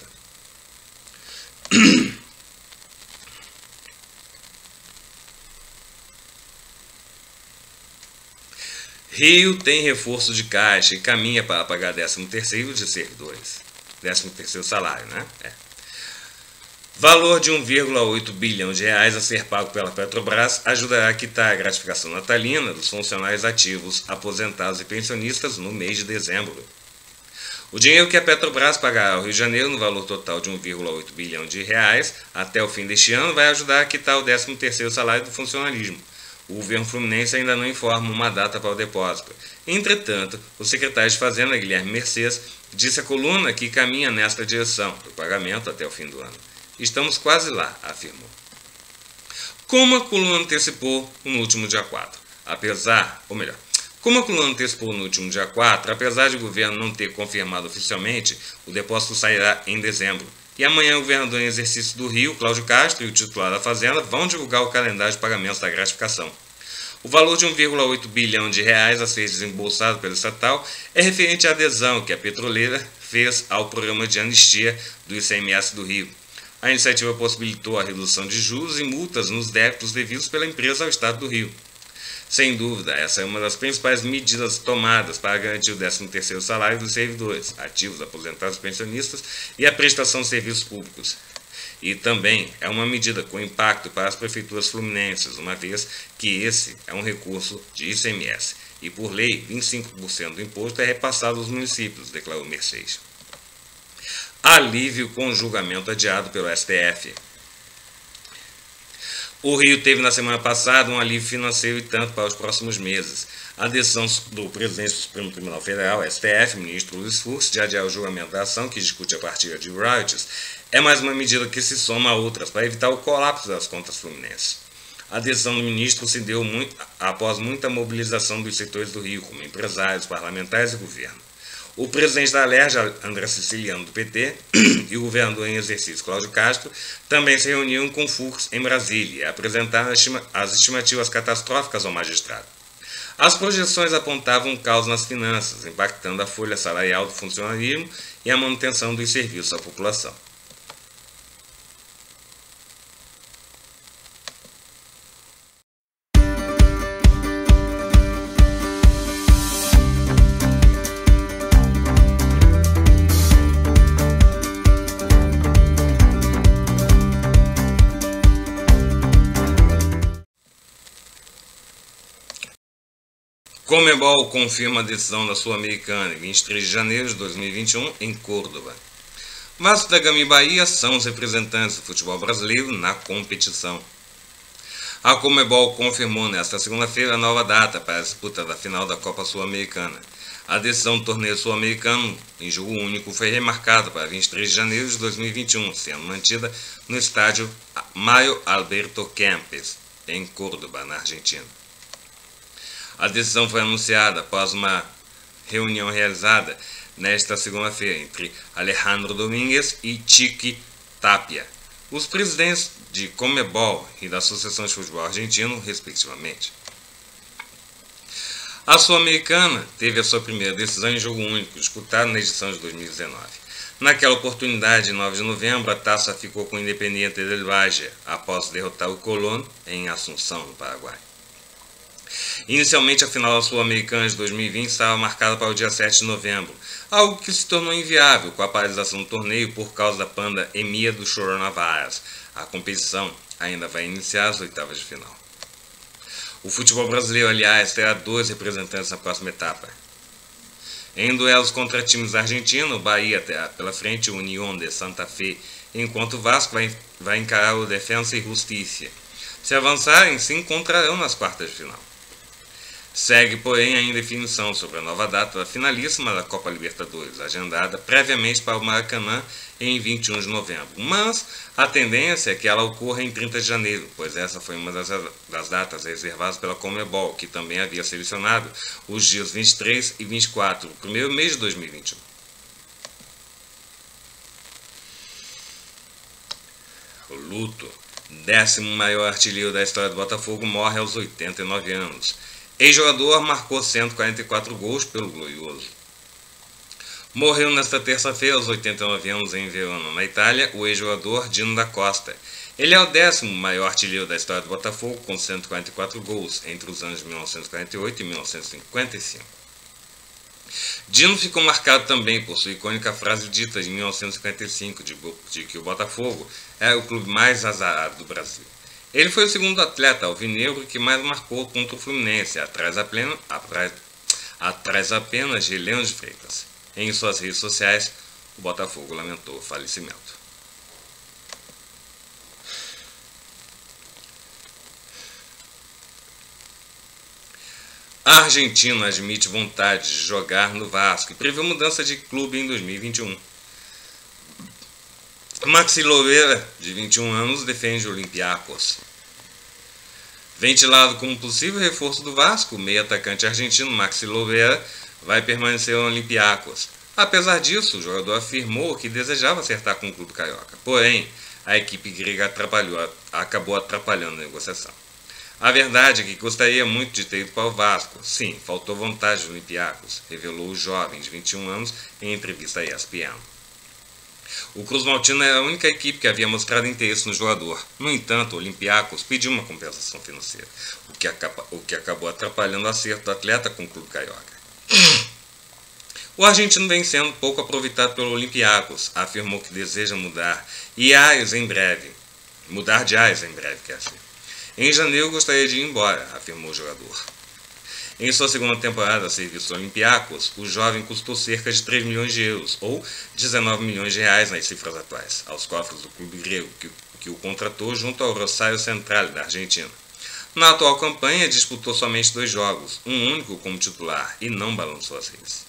Rio tem reforço de caixa e caminha para pagar 13º de servidores. 13º salário, né? Valor de 1,8 bilhão de reais a ser pago pela Petrobras ajudará a quitar a gratificação natalina dos funcionários ativos, aposentados e pensionistas no mês de dezembro. O dinheiro que a Petrobras pagará ao Rio de Janeiro no valor total de 1,8 bilhão de reais até o fim deste ano vai ajudar a quitar o 13º salário do funcionalismo. O governo fluminense ainda não informa uma data para o depósito. Entretanto, o secretário de Fazenda, Guilherme Mercedes, disse à coluna que caminha nesta direção do pagamento até o fim do ano. Estamos quase lá, afirmou. Como a coluna antecipou no último dia 4, apesar de o governo não ter confirmado oficialmente, o depósito sairá em dezembro. E amanhã o governador em exercício do Rio, Cláudio Castro, e o titular da Fazenda vão divulgar o calendário de pagamentos da gratificação. O valor de 1,8 bilhão de reais a ser desembolsado pelo estatal é referente à adesão que a petroleira fez ao programa de anistia do ICMS do Rio. A iniciativa possibilitou a redução de juros e multas nos débitos devidos pela empresa ao Estado do Rio. Sem dúvida, essa é uma das principais medidas tomadas para garantir o 13º salário dos servidores, ativos, aposentados e pensionistas e a prestação de serviços públicos. E também é uma medida com impacto para as prefeituras fluminenses, uma vez que esse é um recurso de ICMS e, por lei, 25% do imposto é repassado aos municípios, declarou Mercedes. Alívio com julgamento adiado pelo STF. O Rio teve na semana passada um alívio financeiro e tanto para os próximos meses. A decisão do presidente do Supremo Tribunal Federal, STF, ministro Luiz Fux, de adiar o julgamento da ação que discute a partilha de royalties, é mais uma medida que se soma a outras para evitar o colapso das contas fluminenses. A decisão do ministro se deu após muita mobilização dos setores do Rio, como empresários, parlamentares e governo. O presidente da Alerj, André Siciliano, do PT, e o governador em exercício, Cláudio Castro, também se reuniram com o Fux em Brasília e apresentaram as estimativas catastróficas ao magistrado. As projeções apontavam um caos nas finanças, impactando a folha salarial do funcionalismo e a manutenção dos serviços à população. Conmebol confirma a decisão da Sul-Americana em 23 de janeiro de 2021 em Córdoba. Vasco da Gama e Bahia são os representantes do futebol brasileiro na competição. A Conmebol confirmou nesta segunda-feira a nova data para a disputa da final da Copa Sul-Americana. A decisão do torneio sul-americano em jogo único foi remarcada para 23 de janeiro de 2021, sendo mantida no estádio Mario Alberto Kempes, em Córdoba, na Argentina. A decisão foi anunciada após uma reunião realizada nesta segunda-feira entre Alejandro Domínguez e Chiqui Tapia, os presidentes de Conmebol e da Associação de Futebol Argentino, respectivamente. A Sul-Americana teve a sua primeira decisão em jogo único, disputada na edição de 2019. Naquela oportunidade, em 9 de novembro, a taça ficou com o Independiente del Valle, após derrotar o Colón em Assunção, no Paraguai. Inicialmente, a final da Sul-Americana de 2020 estava marcada para o dia 7 de novembro, algo que se tornou inviável com a paralisação do torneio por causa da pandemia do coronavírus. A competição ainda vai iniciar as oitavas de final. O futebol brasileiro, aliás, terá 2 representantes na próxima etapa. Em duelos contra times argentinos, o Bahia terá pela frente o Unión de Santa Fe, enquanto o Vasco vai encarar o Defensa e Justicia. Se avançarem, se encontrarão nas quartas de final. Segue, porém, a indefinição sobre a nova data da finalíssima da Copa Libertadores, agendada previamente para o Maracanã em 21 de novembro. Mas a tendência é que ela ocorra em 30 de janeiro, pois essa foi uma das datas reservadas pela Conmebol, que também havia selecionado os dias 23 e 24, o primeiro mês de 2021. O luto, 10º maior artilheiro da história do Botafogo, morre aos 89 anos. Ex-jogador marcou 144 gols pelo Glorioso. Morreu nesta terça-feira aos 89 anos em Verona, na Itália, o ex-jogador Dino da Costa. Ele é o 10º maior artilheiro da história do Botafogo, com 144 gols entre os anos de 1948 e 1955. Dino ficou marcado também por sua icônica frase dita em 1955 de que o Botafogo era o clube mais azarado do Brasil. Ele foi o segundo atleta alvinegro que mais marcou contra o Fluminense, atrás apenas de Leão de Freitas. Em suas redes sociais, o Botafogo lamentou o falecimento. A Argentina admite vontade de jogar no Vasco e prevê mudança de clube em 2021. Maxi Lobeira, de 21 anos, defende o Olympiacos. Ventilado como possível reforço do Vasco, o meio-atacante argentino Maxi Lobeira vai permanecer no Olympiacos. Apesar disso, o jogador afirmou que desejava acertar com o clube carioca. Porém, a equipe grega acabou atrapalhando a negociação. A verdade é que gostaria muito de ter ido para o Vasco. Sim, faltou vontade do Olympiacos, revelou o jovem de 21 anos em entrevista à ESPN. O Cruz Maltino era a única equipe que havia mostrado interesse no jogador. No entanto, o Olympiacos pediu uma compensação financeira, o que acabou atrapalhando o acerto do atleta com o clube carioca. O argentino vem sendo pouco aproveitado pelo Olympiacos, afirmou que deseja mudar de ares em breve, quer dizer. Em janeiro gostaria de ir embora, afirmou o jogador. Em sua segunda temporada a serviço do Olympiacos, o jovem custou cerca de 3 milhões de euros, ou 19 milhões de reais nas cifras atuais, aos cofres do clube grego, que o contratou junto ao Rosario Central da Argentina. Na atual campanha, disputou somente 2 jogos, um único como titular, e não balançou as redes.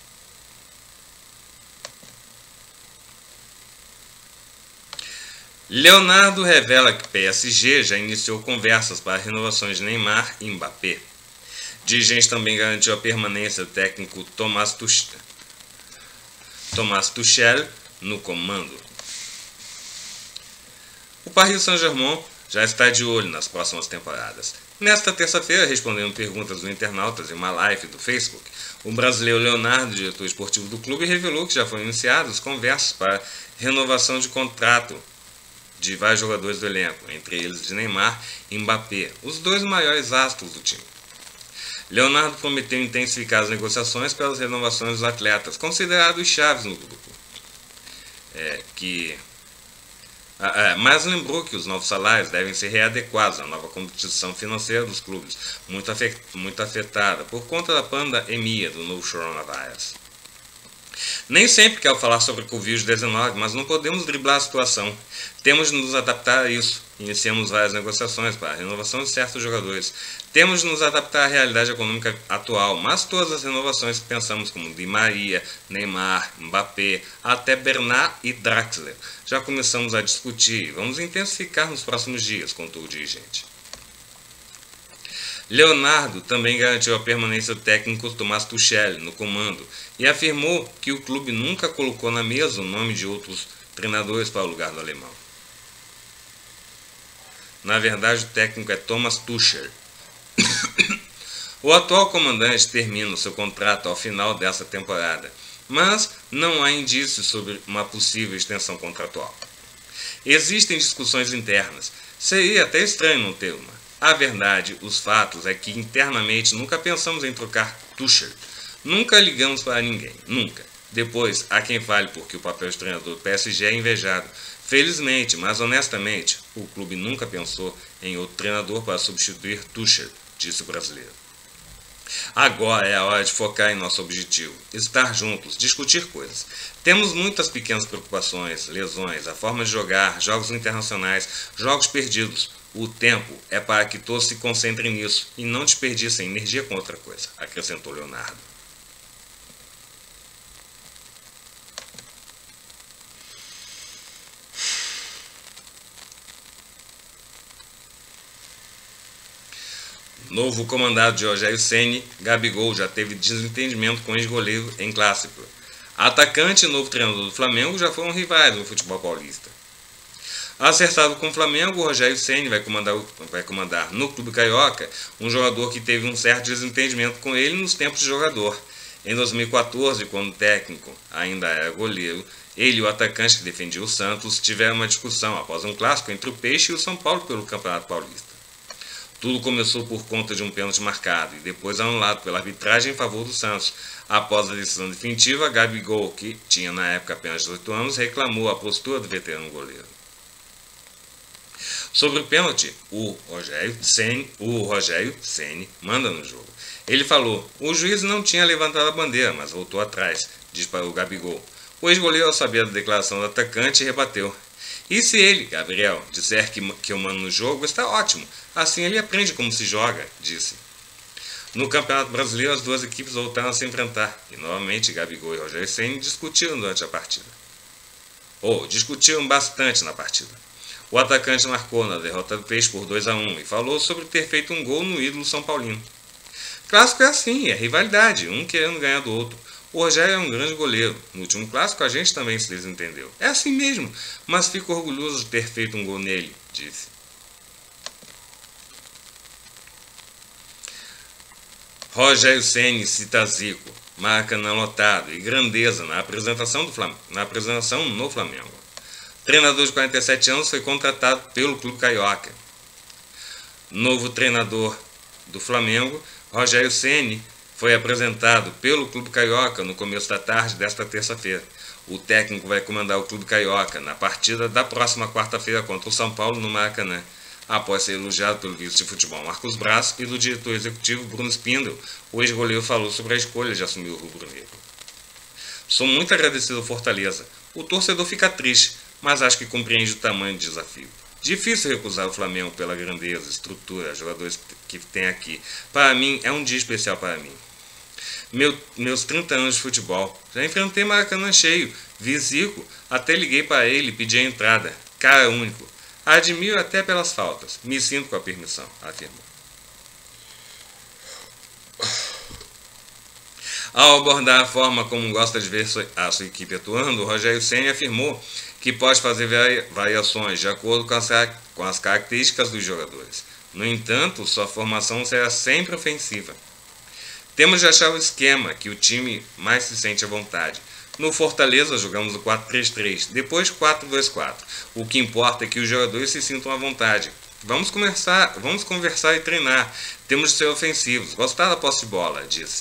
Leonardo revela que PSG já iniciou conversas para renovações de Neymar e Mbappé. Dirigente também garantiu a permanência do técnico Thomas Tuchel no comando. O Paris Saint-Germain já está de olho nas próximas temporadas. Nesta terça-feira, respondendo perguntas dos internautas em uma live do Facebook, o brasileiro Leonardo, diretor esportivo do clube, revelou que já foram iniciadas conversas para renovação de contrato de vários jogadores do elenco, entre eles de Neymar e Mbappé, os 2 maiores astros do time. Leonardo prometeu intensificar as negociações pelas renovações dos atletas, considerados chaves no grupo. Mas lembrou que os novos salários devem ser readequados à nova competição financeira dos clubes, muito afetada por conta da pandemia do novo coronavírus. Nem sempre quero falar sobre o Covid-19, mas não podemos driblar a situação. Temos de nos adaptar a isso. Iniciamos várias negociações para a renovação de certos jogadores. Temos de nos adaptar à realidade econômica atual, mas todas as renovações que pensamos, como Di Maria, Neymar, Mbappé, até Bernat e Draxler, já começamos a discutir e vamos intensificar nos próximos dias, contou o dirigente. Leonardo também garantiu a permanência do técnico Thomas Tuchel no comando e afirmou que o clube nunca colocou na mesa o nome de outros treinadores para o lugar do alemão. Na verdade, o técnico é Thomas Tuchel. O atual comandante termina o seu contrato ao final dessa temporada, mas não há indícios sobre uma possível extensão contratual. Existem discussões internas. Seria até estranho não ter uma. A verdade, os fatos, é que internamente nunca pensamos em trocar Tuchel. Nunca ligamos para ninguém, nunca. Depois, há quem fale porque o papel de treinador do PSG é invejado. Felizmente, mas honestamente, o clube nunca pensou em outro treinador para substituir Tuchel, disse o brasileiro. Agora é a hora de focar em nosso objetivo, estar juntos, discutir coisas. Temos muitas pequenas preocupações, lesões, a forma de jogar, jogos internacionais, jogos perdidos. O tempo é para que todos se concentrem nisso e não desperdicem energia com outra coisa, acrescentou Leonardo. Novo comandado de Rogério Ceni, Gabigol já teve desentendimento com o ex-goleiro em clássico. Atacante e novo treinador do Flamengo já foram rivais no futebol paulista. Acertado com o Flamengo, o Rogério Ceni vai comandar no Clube Carioca um jogador que teve um certo desentendimento com ele nos tempos de jogador. Em 2014, quando o técnico ainda era goleiro, ele e o atacante que defendia o Santos tiveram uma discussão após um clássico entre o Peixe e o São Paulo pelo Campeonato Paulista. Tudo começou por conta de um pênalti marcado e depois anulado pela arbitragem em favor do Santos. Após a decisão definitiva, Gabigol, que tinha na época apenas 18 anos, reclamou a postura do veterano goleiro. Sobre o pênalti, o Rogério Ceni manda no jogo. Ele falou: o juiz não tinha levantado a bandeira, mas voltou atrás, diz para o Gabigol. O ex-goleiro, ao saber da declaração do atacante, rebateu: e se ele, Gabriel, disser que eu mando no jogo, está ótimo. Assim ele aprende como se joga, disse. No Campeonato Brasileiro, as duas equipes voltaram a se enfrentar e novamente Gabigol e Rogério Ceni discutiram durante a partida. Discutiram bastante na partida. O atacante marcou na derrota do Peixe por 2-1 e falou sobre ter feito um gol no ídolo São Paulino. Clássico é assim, é rivalidade, um querendo ganhar do outro. O Rogério é um grande goleiro. No último clássico a gente também se desentendeu. É assim mesmo, mas fico orgulhoso de ter feito um gol nele, disse. Rogério Ceni cita Zico, Maracanã lotado e grandeza na apresentação no Flamengo. O treinador de 47 anos foi contratado pelo Clube Carioca. Novo treinador do Flamengo, Rogério Ceni, foi apresentado pelo Clube Carioca no começo da tarde desta terça-feira. O técnico vai comandar o Clube Carioca na partida da próxima quarta-feira contra o São Paulo no Maracanã, após ser elogiado pelo vice de futebol Marcos Braz e do diretor executivo Bruno Spindel. O ex-goleiro falou sobre a escolha de assumir o rubro-negro. Sou muito agradecido ao Fortaleza. O torcedor fica triste, mas acho que compreende o tamanho do desafio. Difícil recusar o Flamengo pela grandeza, estrutura, jogadores que tem aqui. Para mim, é um dia especial para mim. Meus 30 anos de futebol. Já enfrentei Maracanã cheio, vi Zico, até liguei para ele e pedi a entrada. Cara único. Admiro até pelas faltas. Me sinto com a permissão, afirmou. Ao abordar a forma como gosta de ver a sua equipe atuando, o Rogério Ceni afirmou que pode fazer variações de acordo com as características dos jogadores. No entanto, sua formação será sempre ofensiva. Temos de achar o esquema que o time mais se sente à vontade. No Fortaleza jogamos o 4-3-3, depois 4-2-4. O que importa é que os jogadores se sintam à vontade. Vamos conversar e treinar. Temos de ser ofensivos. Gostar da posse de bola, disse.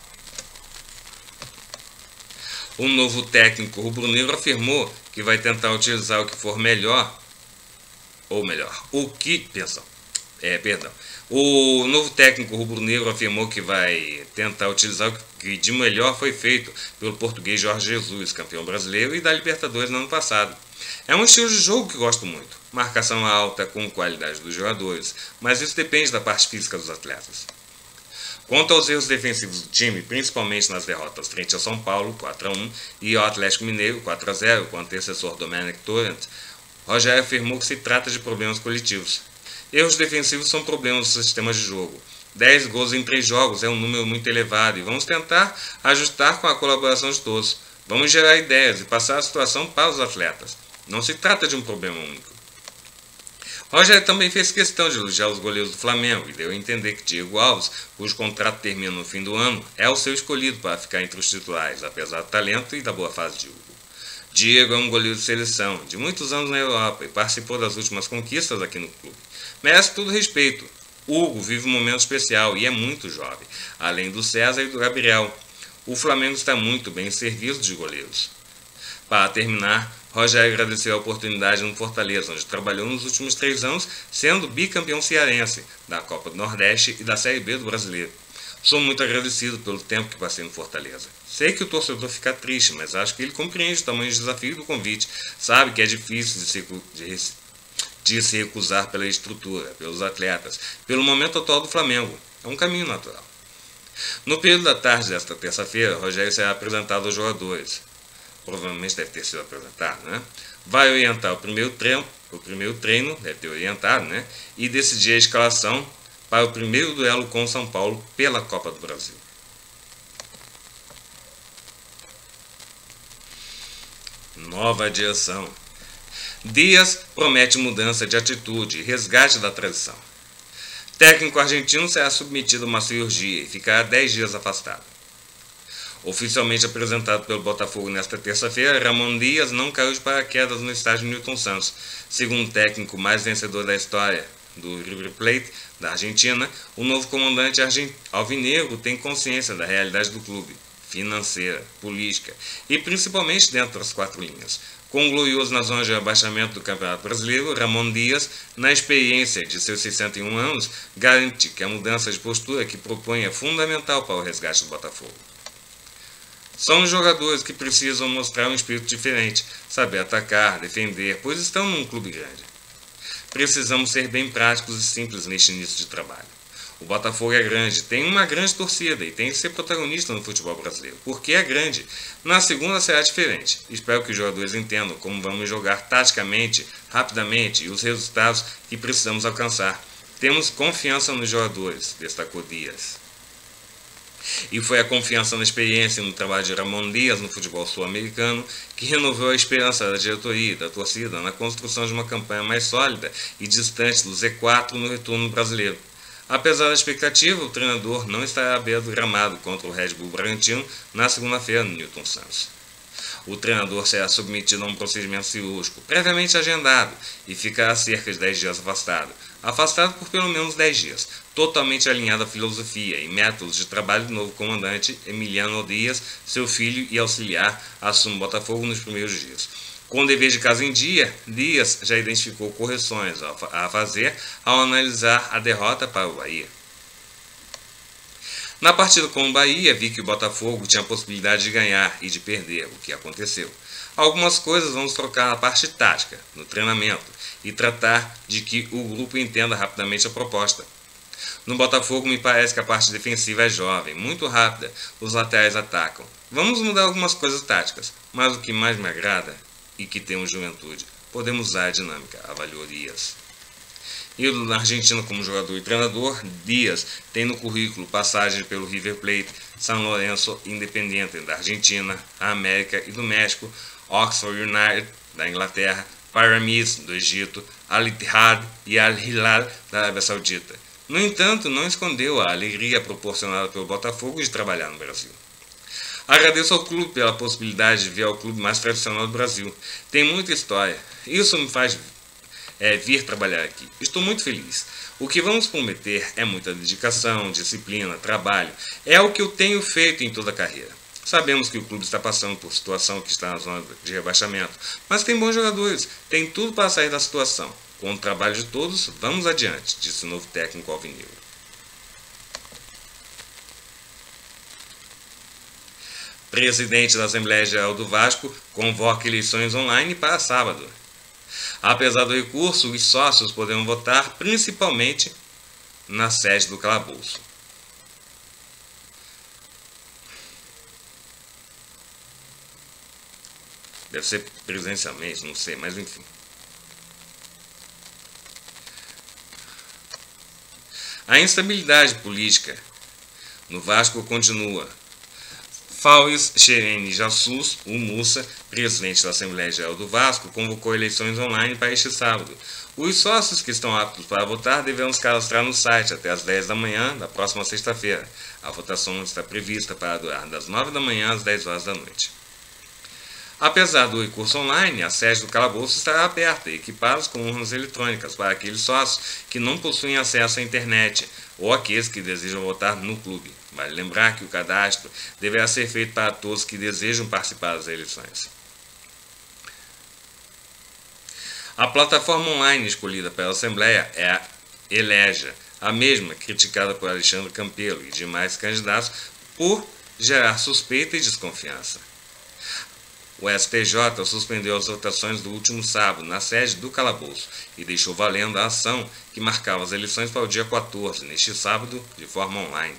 O novo técnico rubro-negro afirmou que vai tentar utilizar o que for melhor, ou melhor, o que, O novo técnico rubro-negro afirmou que vai tentar utilizar o que de melhor foi feito pelo português Jorge Jesus, campeão brasileiro e da Libertadores no ano passado. É um estilo de jogo que gosto muito, marcação alta com qualidade dos jogadores, mas isso depende da parte física dos atletas. Quanto aos erros defensivos do time, principalmente nas derrotas frente ao São Paulo, 4-1, e ao Atlético Mineiro, 4-0, com o antecessor Domenic Torrent, Rogério afirmou que se trata de problemas coletivos. Erros defensivos são problemas do sistema de jogo. 10 gols em 3 jogos é um número muito elevado e vamos tentar ajustar com a colaboração de todos. Vamos gerar ideias e passar a situação para os atletas. Não se trata de um problema único. Rogério também fez questão de elogiar os goleiros do Flamengo e deu a entender que Diego Alves, cujo contrato termina no fim do ano, é o seu escolhido para ficar entre os titulares, apesar do talento e da boa fase de Hugo. Diego é um goleiro de seleção, de muitos anos na Europa e participou das últimas conquistas aqui no clube. Merece todo respeito. Hugo vive um momento especial e é muito jovem, além do César e do Gabriel. O Flamengo está muito bem servido de goleiros. Para terminar, Rogério agradeceu a oportunidade no Fortaleza, onde trabalhou nos últimos 3 anos, sendo bicampeão cearense da Copa do Nordeste e da Série B do Brasileiro. Sou muito agradecido pelo tempo que passei no Fortaleza. Sei que o torcedor fica triste, mas acho que ele compreende o tamanho do desafio do convite. Sabe que é difícil de se recusar pela estrutura, pelos atletas, pelo momento atual do Flamengo. É um caminho natural. No período da tarde desta terça-feira, Rogério será apresentado aos jogadores. Provavelmente deve ter sido apresentado, né? Vai orientar o primeiro treino, deve ter orientado, né? E decidir a escalação para o primeiro duelo com o São Paulo pela Copa do Brasil. Nova direção. Dias promete mudança de atitude e resgate da tradição. Técnico argentino será submetido a uma cirurgia e ficará 10 dias afastado. Oficialmente apresentado pelo Botafogo nesta terça-feira, Ramon Dias não caiu de paraquedas no estádio Newton Santos. Segundo o técnico mais vencedor da história do River Plate, da Argentina, o novo comandante alvinegro tem consciência da realidade do clube, financeira, política e principalmente dentro das 4 linhas. Com o glorioso na zona de rebaixamento do Campeonato Brasileiro, Ramon Dias, na experiência de seus 61 anos, garante que a mudança de postura que propõe é fundamental para o resgate do Botafogo. São os jogadores que precisam mostrar um espírito diferente, saber atacar, defender, pois estão num clube grande. Precisamos ser bem práticos e simples neste início de trabalho. O Botafogo é grande, tem uma grande torcida e tem que ser protagonista no futebol brasileiro, porque é grande. Na segunda será diferente. Espero que os jogadores entendam como vamos jogar taticamente, rapidamente e os resultados que precisamos alcançar. Temos confiança nos jogadores, destacou Dias. E foi a confiança na experiência e no trabalho de Ramon Dias no futebol sul-americano que renovou a esperança da diretoria e da torcida na construção de uma campanha mais sólida e distante do Z4 no retorno brasileiro. Apesar da expectativa, o treinador não estará à beira do gramado contra o Red Bull Bragantino na segunda-feira no Newton Santos. O treinador será submetido a um procedimento cirúrgico previamente agendado e ficará cerca de 10 dias afastado por pelo menos 10 dias, totalmente alinhado à filosofia e métodos de trabalho do novo comandante Emiliano Dias, seu filho e auxiliar, assume o Botafogo nos primeiros dias. Com o dever de casa em dia, Dias já identificou correções a fazer ao analisar a derrota para o Bahia. Na partida com o Bahia, vi que o Botafogo tinha a possibilidade de ganhar e de perder, o que aconteceu. Algumas coisas vamos trocar na parte tática, no treinamento, e tratar de que o grupo entenda rapidamente a proposta. No Botafogo, me parece que a parte defensiva é jovem, muito rápida, os laterais atacam. Vamos mudar algumas coisas táticas, mas o que mais me agrada, e que temos juventude, podemos usar a dinâmica, avaliou Dias. Ídolo na Argentina como jogador e treinador, Dias tem no currículo passagem pelo River Plate, San Lorenzo Independiente da Argentina, a América e do México, Oxford United da Inglaterra, Pyramids do Egito, Al-Ittihad e Al-Hilal da Arábia Saudita. No entanto, não escondeu a alegria proporcionada pelo Botafogo de trabalhar no Brasil. Agradeço ao clube pela possibilidade de vir ao clube mais tradicional do Brasil. Tem muita história. Isso me faz vir trabalhar aqui. Estou muito feliz. O que vamos prometer é muita dedicação, disciplina, trabalho. É o que eu tenho feito em toda a carreira. Sabemos que o clube está passando por situação que está na zona de rebaixamento, mas tem bons jogadores, tem tudo para sair da situação. Com o trabalho de todos, vamos adiante, disse o novo técnico alvinegro. Presidente da Assembleia Geral do Vasco convoca eleições online para sábado. Apesar do recurso, os sócios poderão votar principalmente na sede do calabouço. Deve ser presencialmente, não sei, mas enfim. A instabilidade política no Vasco continua. Fauis Xerene Jassus, o Mussa, presidente da Assembleia Geral do Vasco, convocou eleições online para este sábado. Os sócios que estão aptos para votar deverão se cadastrar no site até às 10 da manhã da próxima sexta-feira. A votação está prevista para durar das 9 da manhã às 10 horas da noite. Apesar do recurso online, a sede do calabouço estará aberta e equipada com urnas eletrônicas para aqueles sócios que não possuem acesso à internet ou aqueles que desejam votar no clube. Vale lembrar que o cadastro deverá ser feito para todos que desejam participar das eleições. A plataforma online escolhida pela Assembleia é a Eleja, a mesma criticada por Alexandre Campelo e demais candidatos por gerar suspeita e desconfiança. O STJ suspendeu as votações do último sábado na sede do calabouço e deixou valendo a ação que marcava as eleições para o dia 14, neste sábado, de forma online.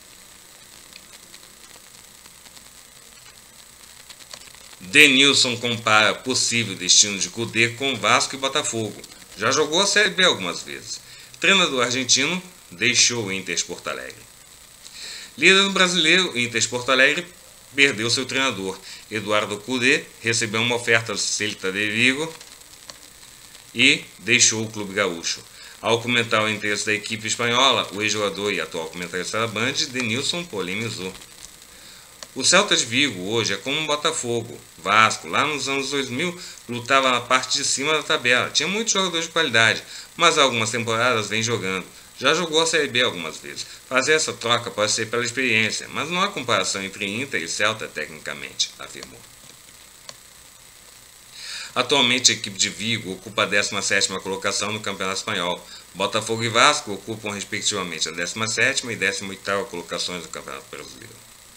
Denilson compara possível destino de Cudê com Vasco e Botafogo. Já jogou a Série B algumas vezes. Treinador argentino deixou o Inter Porto Alegre. Líder do brasileiro, Inter Porto Alegre perdeu seu treinador. Eduardo Cudê recebeu uma oferta do Celta de Vigo e deixou o clube gaúcho. Ao comentar o interesse da equipe espanhola, o ex-jogador e atual comentarista da Band, Denilson, polemizou. O Celta de Vigo hoje é como um Botafogo. Vasco, lá nos anos 2000, lutava na parte de cima da tabela. Tinha muitos jogadores de qualidade, mas há algumas temporadas vem jogando. Já jogou a Série B algumas vezes. Fazer essa troca pode ser pela experiência, mas não há comparação entre Inter e Celta tecnicamente, afirmou. Atualmente a equipe de Vigo ocupa a 17ª colocação no Campeonato Espanhol. Botafogo e Vasco ocupam respectivamente a 17ª e 18ª colocações do Campeonato Brasileiro.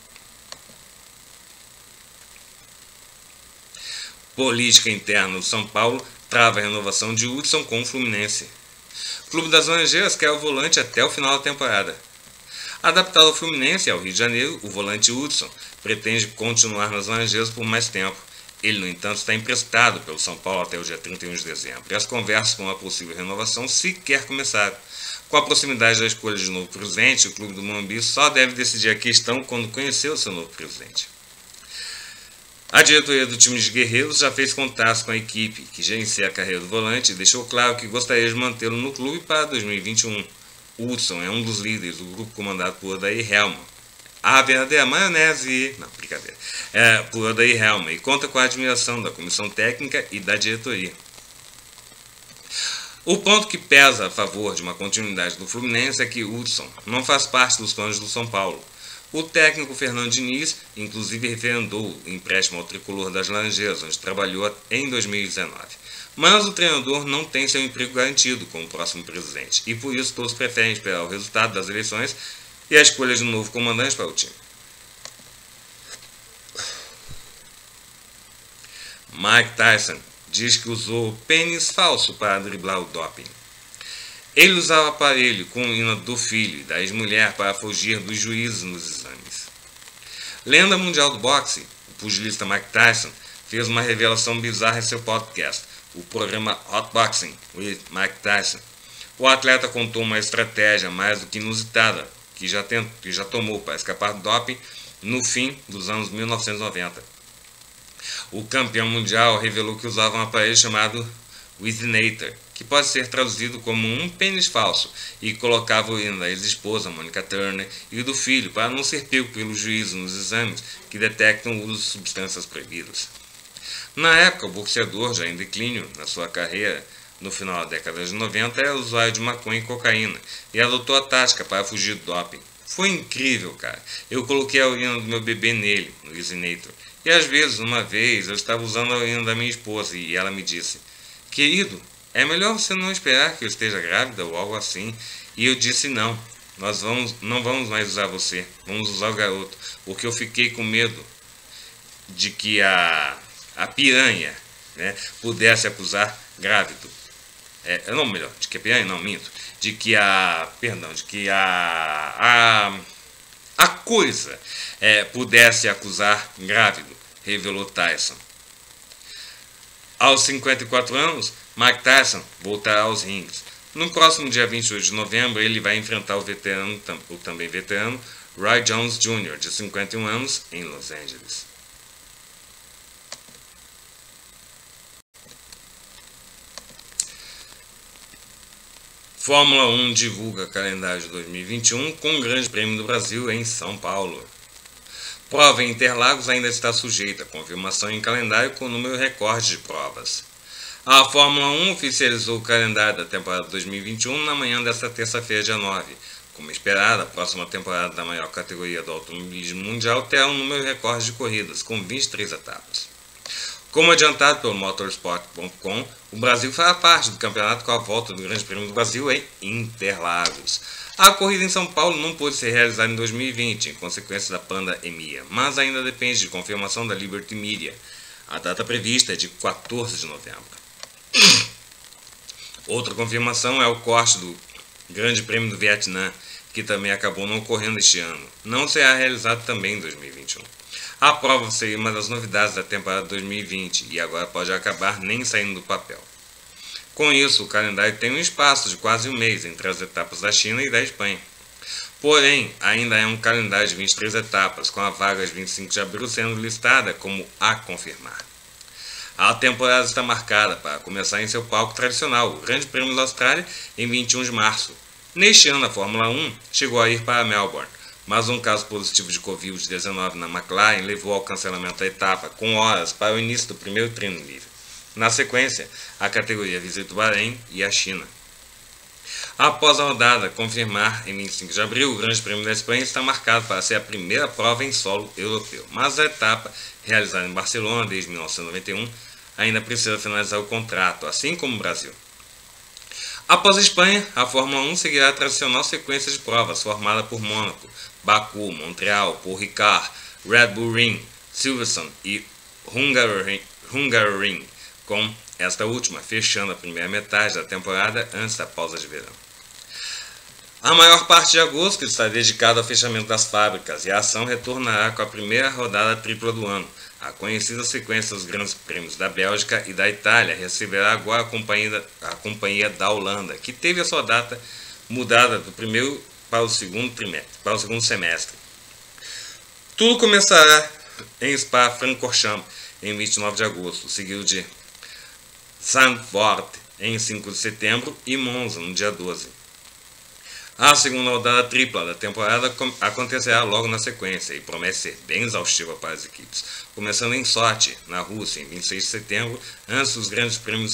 Política interna do São Paulo trava a renovação de Hudson com o Fluminense. O Clube das Laranjeiras quer o volante até o final da temporada. Adaptado ao Fluminense e ao Rio de Janeiro, o volante Hudson pretende continuar nas Laranjeiras por mais tempo. Ele, no entanto, está emprestado pelo São Paulo até o dia 31 de dezembro, e as conversas com a possível renovação sequer começaram. Com a proximidade da escolha de novo presidente, o Clube do Morumbi só deve decidir a questão quando conhecer o seu novo presidente. A diretoria do time de Guerreiros já fez contatos com a equipe, que gerencia a carreira do volante, e deixou claro que gostaria de mantê-lo no clube para 2021. Hudson é um dos líderes do grupo comandado por Odair Helman. A verdadeira maionese, não, brincadeira, por Odair Helman, e conta com a admiração da comissão técnica e da diretoria. O ponto que pesa a favor de uma continuidade do Fluminense é que Hudson não faz parte dos planos do São Paulo. O técnico Fernando Diniz, inclusive, referendou o empréstimo ao tricolor das Laranjeiras, onde trabalhou em 2019. Mas o treinador não tem seu emprego garantido como próximo presidente, e por isso todos preferem esperar o resultado das eleições e a escolha de um novo comandante para o time. Mike Tyson diz que usou pênis falso para driblar o doping. Ele usava aparelho com o hino do filho e da ex-mulher para fugir dos juízes nos exames. Lenda mundial do boxe, o pugilista Mike Tyson fez uma revelação bizarra em seu podcast, o programa Hot Boxing with Mike Tyson. O atleta contou uma estratégia mais do que inusitada que já tomou para escapar do doping no fim dos anos 1990. O campeão mundial revelou que usava um aparelho chamado Withinator, que pode ser traduzido como um pênis falso, e colocava o hino da ex-esposa, Monica Turner, e do filho, para não ser pego pelos juízes nos exames que detectam o uso de substâncias proibidas. Na época, o boxeador, já em declínio na sua carreira, no final da década de 90, era usuário de maconha e cocaína, e adotou a tática para fugir do doping. Foi incrível, cara. Eu coloquei a urina do meu bebê nele, no Withinator, e às vezes, uma vez, eu estava usando a urina da minha esposa, e ela me disse: "Querido, é melhor você não esperar que eu esteja grávida ou algo assim. E eu disse não, não vamos mais usar você, vamos usar o garoto, porque eu fiquei com medo de que a piranha, né, pudesse acusar grávido. Não, melhor, de que a piranha, não, minto. De que a coisa pudesse acusar grávido, revelou Tyson. Aos 54 anos, Mike Tyson voltará aos rings. No próximo dia 28 de novembro, ele vai enfrentar o também veterano Roy Jones Jr., de 51 anos, em Los Angeles. Fórmula 1 divulga calendário de 2021 com o Grande Prêmio do Brasil em São Paulo. Prova em Interlagos ainda está sujeita a confirmação em calendário com número recorde de provas. A Fórmula 1 oficializou o calendário da temporada 2021 na manhã desta terça-feira, dia 9. Como esperado, a próxima temporada da maior categoria do automobilismo mundial terá um número recorde de corridas, com 23 etapas. Como adiantado pelo Motorsport.com, o Brasil fará parte do campeonato com a volta do Grande Prêmio do Brasil em Interlagos. A corrida em São Paulo não pôde ser realizada em 2020, em consequência da pandemia, mas ainda depende de confirmação da Liberty Media. A data prevista é de 14 de novembro. Outra confirmação é o corte do Grande Prêmio do Vietnã, que também acabou não ocorrendo este ano. Não será realizado também em 2021. A prova seria uma das novidades da temporada 2020 e agora pode acabar nem saindo do papel. Com isso, o calendário tem um espaço de quase um mês entre as etapas da China e da Espanha. Porém, ainda é um calendário de 23 etapas, com a vaga de 25 de abril sendo listada como a confirmar. A temporada está marcada para começar em seu palco tradicional, o Grande Prêmio da Austrália, em 21 de março. Neste ano, a Fórmula 1 chegou a ir para Melbourne, mas um caso positivo de Covid-19 na McLaren levou ao cancelamento da etapa, com horas para o início do primeiro treino livre. Na sequência, a categoria visita o Bahrein e a China. Após a rodada confirmar em 25 de abril, o Grande Prêmio da Espanha está marcado para ser a primeira prova em solo europeu, mas a etapa, realizada em Barcelona desde 1991, ainda precisa finalizar o contrato, assim como o Brasil. Após a Espanha, a Fórmula 1 seguirá a tradicional sequência de provas formada por Mônaco, Baku, Montreal, Paul Ricard, Red Bull Ring, Silverstone e Hungaroring, com esta última fechando a primeira metade da temporada antes da pausa de verão. A maior parte de agosto está dedicada ao fechamento das fábricas e a ação retornará com a primeira rodada tripla do ano. A conhecida sequência dos grandes prêmios da Bélgica e da Itália receberá agora a companhia da Holanda, que teve a sua data mudada do primeiro para o segundo semestre. Tudo começará em Spa-Francorchamps em 29 de agosto, seguido de Zandvoort em 5 de setembro e Monza no dia 12. A segunda rodada tripla da temporada acontecerá logo na sequência e promete ser bem exaustiva para as equipes, começando em Sochi, na Rússia, em 26 de setembro, antes dos grandes prêmios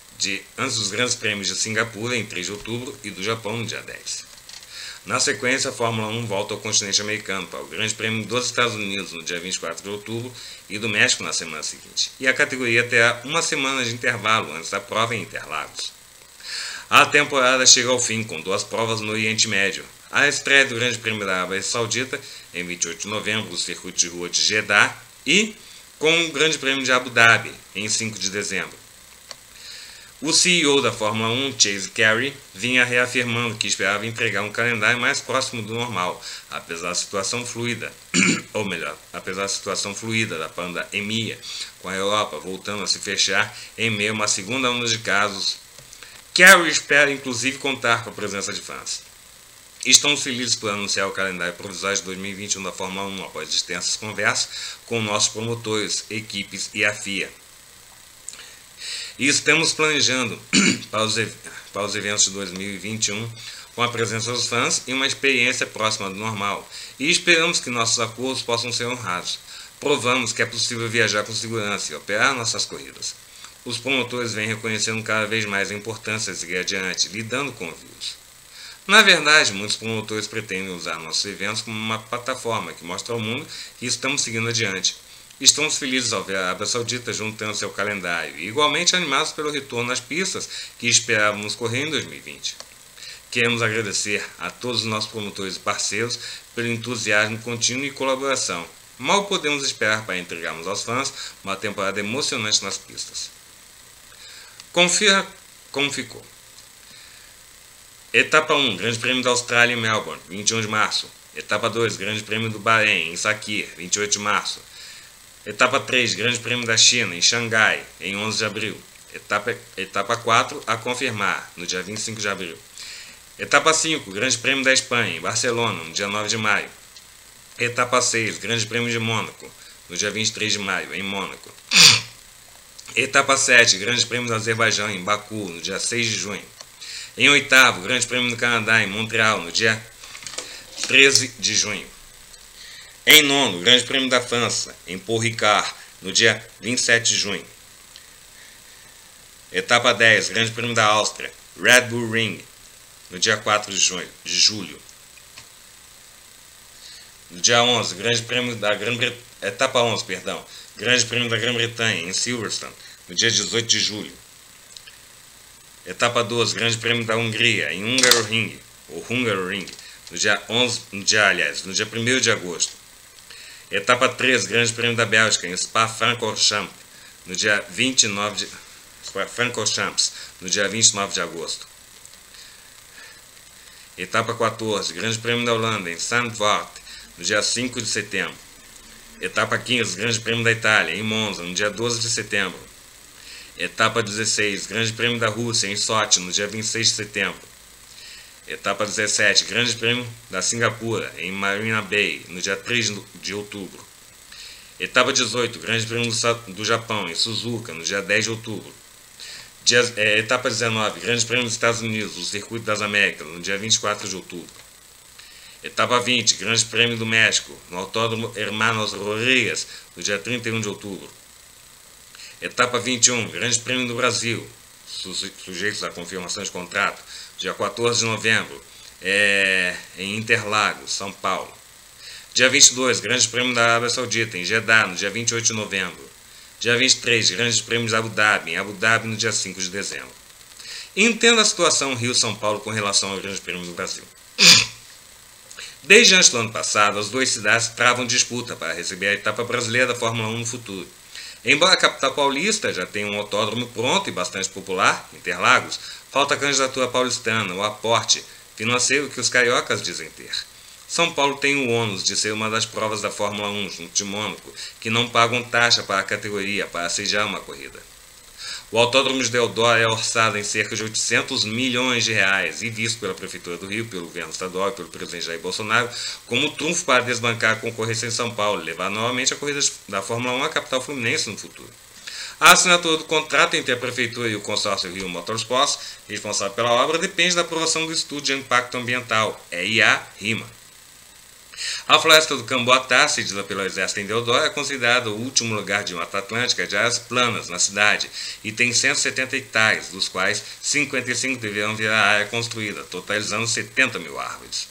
de Singapura, em 3 de outubro, e do Japão, no dia 10. Na sequência, a Fórmula 1 volta ao continente americano para o Grande Prêmio dos Estados Unidos, no dia 24 de outubro, e do México na semana seguinte, e a categoria terá uma semana de intervalo antes da prova em Interlagos. A temporada chega ao fim com 2 provas no Oriente Médio. A estreia do Grande Prêmio da Arábia Saudita, em 28 de novembro, no circuito de rua de Jeddah, e com o Grande Prêmio de Abu Dhabi, em 5 de dezembro. O CEO da Fórmula 1, Chase Carey, vinha reafirmando que esperava entregar um calendário mais próximo do normal, apesar da situação fluida, da pandemia, com a Europa voltando a se fechar em meio a uma segunda onda de casos. Carey espera inclusive contar com a presença de fãs. Estamos felizes por anunciar o calendário provisório de 2021 da Fórmula 1 após extensas conversas com nossos promotores, equipes e a FIA. E estamos planejando para os eventos de 2021 com a presença dos fãs e uma experiência próxima do normal. E esperamos que nossos acordos possam ser honrados. Provamos que é possível viajar com segurança e operar nossas corridas. Os promotores vêm reconhecendo cada vez mais a importância de seguir adiante, lidando com o vírus. Na verdade, muitos promotores pretendem usar nossos eventos como uma plataforma que mostra ao mundo que estamos seguindo adiante. Estamos felizes ao ver a Arábia Saudita juntando seu calendário e igualmente animados pelo retorno às pistas que esperávamos correr em 2020. Queremos agradecer a todos os nossos promotores e parceiros pelo entusiasmo contínuo e colaboração. Mal podemos esperar para entregarmos aos fãs uma temporada emocionante nas pistas. Confira como ficou. Etapa 1, Grande Prêmio da Austrália em Melbourne, 21 de março. Etapa 2, Grande Prêmio do Bahrein, em Sakhir, 28 de março. Etapa 3, Grande Prêmio da China, em Xangai, em 11 de abril. Etapa 4, a confirmar, no dia 25 de abril. Etapa 5, Grande Prêmio da Espanha, em Barcelona, no dia 9 de maio. Etapa 6, Grande Prêmio de Mônaco, no dia 23 de maio, em Mônaco. Etapa 7, Grande Prêmio do Azerbaijão, em Baku, no dia 6 de junho. Em oitavo, Grande Prêmio do Canadá, em Montreal, no dia 13 de junho. Em nono, Grande Prêmio da França, em Paul Ricard, no dia 27 de junho. Etapa 10, Grande Prêmio da Áustria, Red Bull Ring, no dia 4 de julho. No dia 11, Grande Prêmio da Etapa 11, Grande Prêmio da Grã-Bretanha, em Silverstone, no dia 18 de julho. Etapa 12, Grande Prêmio da Hungria, em Hungaroring, no dia 1º de agosto. Etapa 13, Grande Prêmio da Bélgica, em Spa-Francorchamps, no dia 29 de agosto. Etapa 14, Grande Prêmio da Holanda, em Zandvoort, no dia 5 de setembro. Etapa 15, Grande Prêmio da Itália, em Monza, no dia 12 de setembro. Etapa 16, Grande Prêmio da Rússia, em Sochi, no dia 26 de setembro. Etapa 17, Grande Prêmio da Singapura, em Marina Bay, no dia 3 de outubro. Etapa 18, Grande Prêmio do Japão, em Suzuka, no dia 10 de outubro. Etapa 19, Grande Prêmio dos Estados Unidos, o Circuito das Américas, no dia 24 de outubro. Etapa 20, Grande Prêmio do México, no Autódromo Hermanos Rodrigues, no dia 31 de outubro. Etapa 21, Grande Prêmio do Brasil, sujeitos à confirmação de contrato, dia 14 de novembro, em Interlagos, São Paulo. Dia 22, Grande Prêmio da Arábia Saudita, em Jeddah, no dia 28 de novembro. Dia 23, Grande Prêmio de Abu Dhabi, em Abu Dhabi, no dia 5 de dezembro. Entenda a situação Rio-São Paulo com relação ao Grande Prêmio do Brasil. Desde antes do ano passado, as duas cidades travam disputa para receber a etapa brasileira da Fórmula 1 no futuro. Embora a capital paulista já tenha um autódromo pronto e bastante popular, Interlagos, falta a candidatura paulistana, o aporte financeiro que os cariocas dizem ter. São Paulo tem o ônus de ser uma das provas da Fórmula 1 junto de Mônaco, que não pagam taxa para a categoria para sediar uma corrida. O Autódromo de Deodoro é orçado em cerca de 800 milhões de reais e visto pela Prefeitura do Rio, pelo governo estadual e pelo presidente Jair Bolsonaro como trunfo para desbancar a concorrência em São Paulo e levar novamente a corrida da Fórmula 1 à capital fluminense no futuro. A assinatura do contrato entre a Prefeitura e o consórcio Rio Motorsports, responsável pela obra, depende da aprovação do Estudo de Impacto Ambiental, EIA-RIMA. A Floresta do Camboatá, cedida pelo Exército em Deodoro, é considerada o último lugar de Mata Atlântica de áreas planas na cidade e tem 170 hectares, dos quais 55 deverão virar área construída, totalizando 70 mil árvores.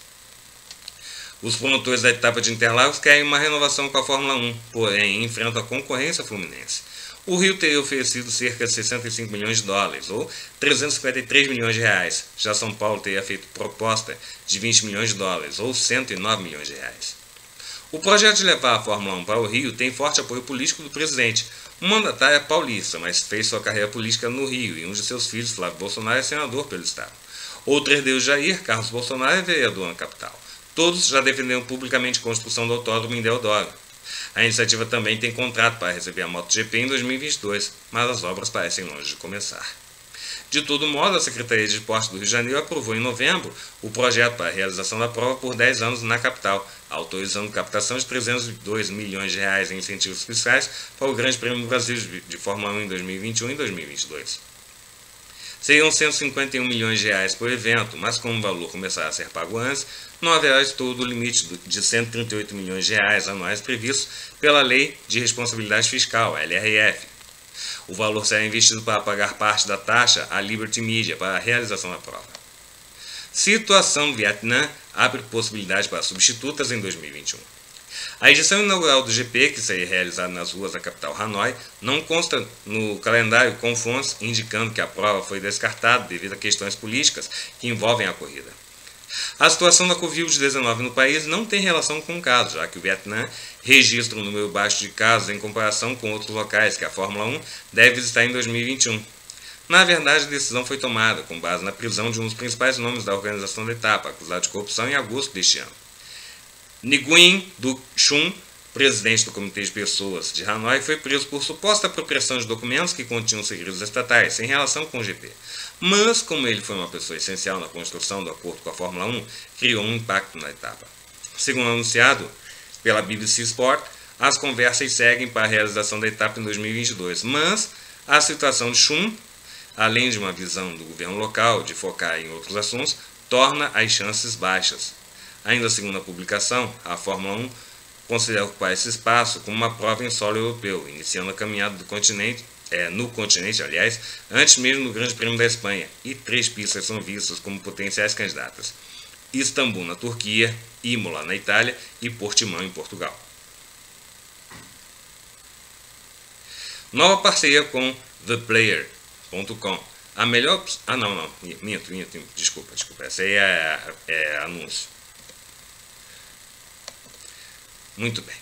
Os promotores da etapa de Interlagos querem uma renovação com a Fórmula 1, porém enfrentam a concorrência fluminense. O Rio teria oferecido cerca de 65 milhões de dólares, ou 353 milhões de reais. Já São Paulo teria feito proposta de 20 milhões de dólares, ou 109 milhões de reais. O projeto de levar a Fórmula 1 para o Rio tem forte apoio político do presidente. O mandatário é paulista, mas fez sua carreira política no Rio, e um de seus filhos, Flávio Bolsonaro, é senador pelo estado. Outro herdeiro Jair, Carlos Bolsonaro, é vereador na capital. Todos já defenderam publicamente a construção do autódromo em Deodoro. A iniciativa também tem contrato para receber a MotoGP em 2022, mas as obras parecem longe de começar. De todo modo, a Secretaria de Esporte do Rio de Janeiro aprovou em novembro o projeto para a realização da prova por 10 anos na capital, autorizando captação de 302 milhões de reais em incentivos fiscais para o Grande Prêmio do Brasil de Fórmula 1 em 2021 e 2022. Seriam 151 milhões de reais por evento, mas como o valor começar a ser pago antes, não haverá estudo do limite de 138 milhões de reais anuais previstos pela Lei de Responsabilidade Fiscal, LRF. O valor será investido para pagar parte da taxa à Liberty Media para a realização da prova. Situação do Vietnã abre possibilidade para substitutas em 2021. A edição inaugural do GP, que seria realizada nas ruas da capital Hanoi, não consta no calendário com fontes indicando que a prova foi descartada devido a questões políticas que envolvem a corrida. A situação da Covid-19 no país não tem relação com o caso, já que o Vietnã registra um número baixo de casos em comparação com outros locais que a Fórmula 1 deve visitar em 2021. Na verdade, a decisão foi tomada com base na prisão de um dos principais nomes da organização da etapa, acusado de corrupção em agosto deste ano. Nguyen Du Chun, presidente do Comitê de Pessoas de Hanoi, foi preso por suposta apropriação de documentos que continham segredos estatais, sem relação com o GP. Mas, como ele foi uma pessoa essencial na construção do acordo com a Fórmula 1, criou um impacto na etapa. Segundo anunciado pela BBC Sport, as conversas seguem para a realização da etapa em 2022, mas a situação de Chun, além de uma visão do governo local de focar em outros assuntos, torna as chances baixas. Ainda segundo a publicação, a Fórmula 1 considera ocupar esse espaço como uma prova em solo europeu, iniciando a caminhada no continente, antes mesmo do Grande Prêmio da Espanha, e 3 pistas são vistas como potenciais candidatas: Istambul, na Turquia, Imola, na Itália e Portimão, em Portugal. Nova parceria com ThePlayer.com. A melhor... minto, desculpa, essa aí é anúncio. Muito bem.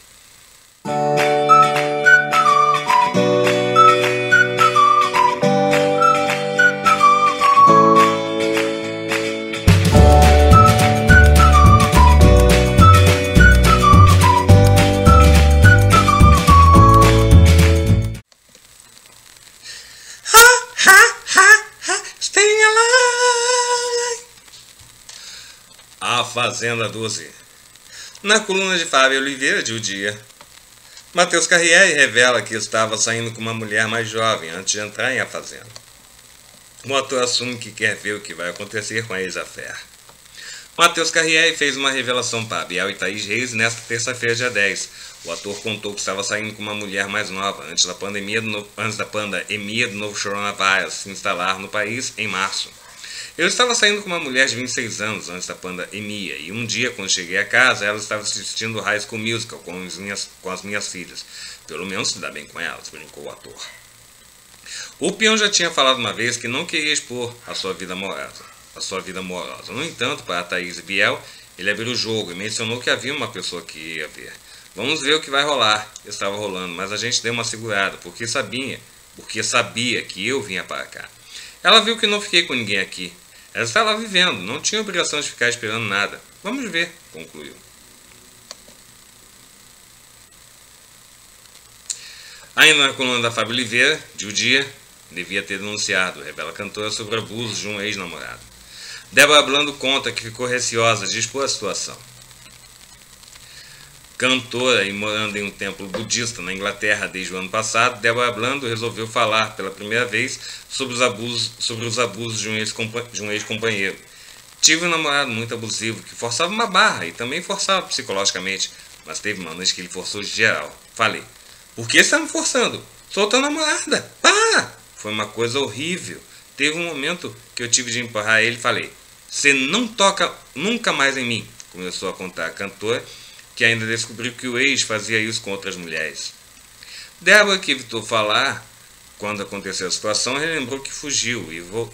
A Fazenda 12. Na coluna de Fábio Oliveira de O Dia, Matheus Carriere revela que estava saindo com uma mulher mais jovem antes de entrar em A Fazenda. O ator assume que quer ver o que vai acontecer com a ex-affair. Matheus Carriere fez uma revelação para Biel e Thaís Reis nesta terça-feira, dia 10. O ator contou que estava saindo com uma mulher mais nova antes da pandemia do novo coronavírus se instalar no país em março. Eu estava saindo com uma mulher de 26 anos antes da pandemia, e um dia, quando cheguei a casa, ela estava assistindo High School Musical com as minhas filhas. Pelo menos se dá bem com elas, brincou o ator. O peão já tinha falado uma vez que não queria expor a sua vida amorosa. No entanto, para Thaís e Biel, ele abriu o jogo e mencionou que havia uma pessoa que ia ver. Vamos ver o que vai rolar. Estava rolando, mas a gente deu uma segurada, porque sabia que eu vinha para cá. Ela viu que não fiquei com ninguém aqui. Ela estava vivendo, não tinha obrigação de ficar esperando nada. Vamos ver, concluiu. Ainda na coluna da Fábio Oliveira, de O Dia, devia ter denunciado, revela a cantora sobre abuso de um ex-namorado. Débora Blando conta que ficou receosa de expor a situação. Cantora e morando em um templo budista na Inglaterra desde o ano passado, Débora Blando resolveu falar pela primeira vez sobre os abusos de um ex-companheiro. Tive um namorado muito abusivo que forçava uma barra e também forçava psicologicamente, mas teve uma noite que ele forçou geral. Falei: por que você está me forçando? Sou tua namorada, para! Foi uma coisa horrível. Teve um momento que eu tive de empurrar ele e falei: você não toca nunca mais em mim. Começou a contar a cantora, que ainda descobriu que o ex fazia isso com outras mulheres. Débora, que evitou falar quando aconteceu a situação, relembrou que fugiu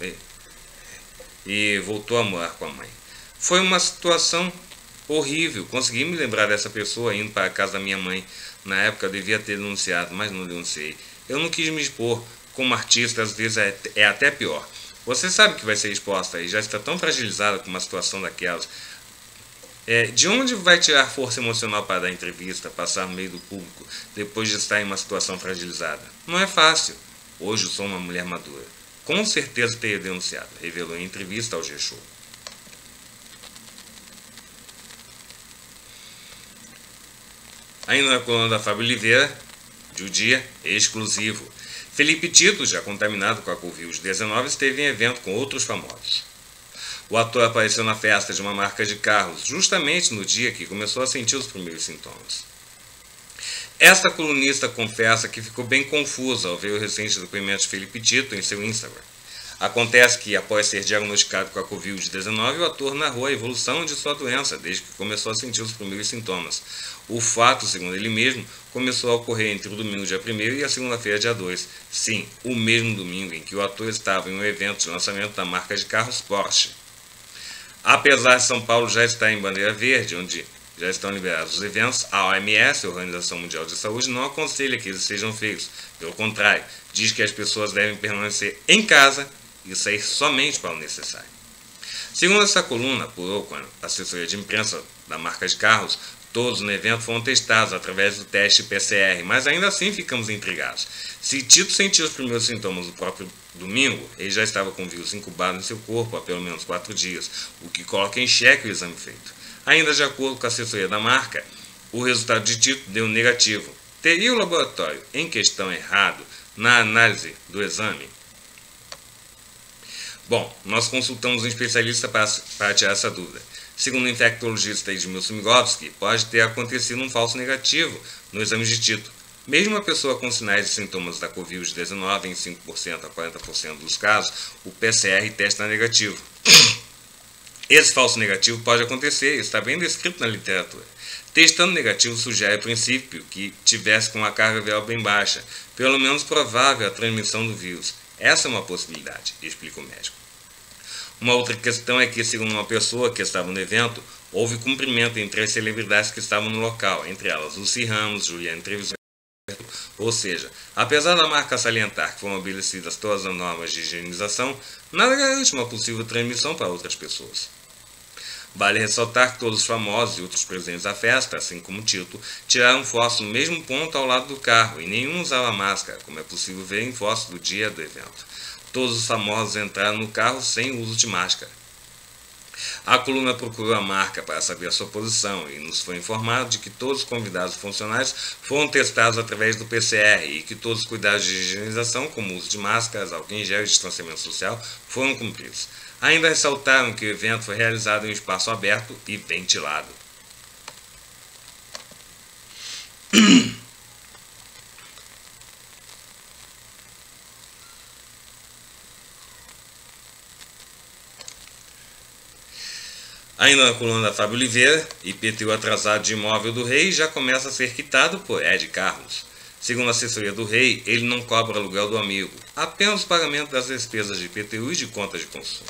e voltou a morar com a mãe. Foi uma situação horrível. Consegui me lembrar dessa pessoa indo para a casa da minha mãe. Na época eu devia ter denunciado, mas não denunciei. Eu não quis me expor. Como artista, às vezes é até pior. Você sabe que vai ser exposta e já está tão fragilizada com uma situação daquelas. De onde vai tirar força emocional para dar entrevista, passar no meio do público, depois de estar em uma situação fragilizada? Não é fácil. Hoje eu sou uma mulher madura. Com certeza teria denunciado, revelou em entrevista ao G-Show. Ainda na coluna da Fábio Oliveira, de O Dia, exclusivo. Felipe Tito, já contaminado com a Covid-19, esteve em evento com outros famosos. O ator apareceu na festa de uma marca de carros, justamente no dia que começou a sentir os primeiros sintomas. Esta colunista confessa que ficou bem confusa ao ver o recente depoimento de Felipe Tito em seu Instagram. Acontece que, após ser diagnosticado com a Covid-19, o ator narrou a evolução de sua doença, desde que começou a sentir os primeiros sintomas. O fato, segundo ele mesmo, começou a ocorrer entre o domingo dia 1º e a segunda-feira dia 2. Sim, o mesmo domingo em que o ator estava em um evento de lançamento da marca de carros Porsche. Apesar de São Paulo já estar em bandeira verde, onde já estão liberados os eventos, a OMS, a Organização Mundial de Saúde, não aconselha que eles sejam feitos. Pelo contrário, diz que as pessoas devem permanecer em casa e sair somente para o necessário. Segundo essa coluna, apurou com a assessoria de imprensa da marca de carros, todos no evento foram testados através do teste PCR, mas ainda assim ficamos intrigados. Se Tito sentiu os primeiros sintomas no próprio domingo, ele já estava com o vírus incubado em seu corpo há pelo menos 4 dias, o que coloca em xeque o exame feito. Ainda de acordo com a assessoria da marca, o resultado de Tito deu negativo. Teria o laboratório em questão errado na análise do exame? Bom, nós consultamos um especialista para tirar essa dúvida. Segundo o infectologista Edmilson Migovski, pode ter acontecido um falso negativo no exame de Tito. Mesmo a pessoa com sinais e sintomas da Covid-19, em 5% a 40% dos casos, o PCR testa negativo. Esse falso negativo pode acontecer, está bem descrito na literatura. Testando negativo sugere a princípio que tivesse com uma carga viral bem baixa, pelo menos provável a transmissão do vírus. Essa é uma possibilidade, explica o médico. Uma outra questão é que, segundo uma pessoa que estava no evento, houve cumprimento entre as celebridades que estavam no local, entre elas Lucy Ramos, Juliana Trevisan. Ou seja, apesar da marca salientar que foram obedecidas todas as normas de higienização, nada garante uma possível transmissão para outras pessoas. Vale ressaltar que todos os famosos e outros presentes à festa, assim como Tito, tiraram fotos no mesmo ponto ao lado do carro e nenhum usava máscara, como é possível ver em fotos do dia do evento. Todos os famosos entraram no carro sem uso de máscara. A coluna procurou a marca para saber a sua posição e nos foi informado de que todos os convidados e funcionários foram testados através do PCR e que todos os cuidados de higienização, como o uso de máscaras, álcool em gel e distanciamento social, foram cumpridos. Ainda ressaltaram que o evento foi realizado em um espaço aberto e ventilado. Ainda na coluna da Fábio Oliveira, IPTU atrasado de imóvel do rei já começa a ser quitado por Ed Carlos. Segundo a assessoria do rei, ele não cobra aluguel do amigo, apenas o pagamento das despesas de IPTU e de contas de consumo.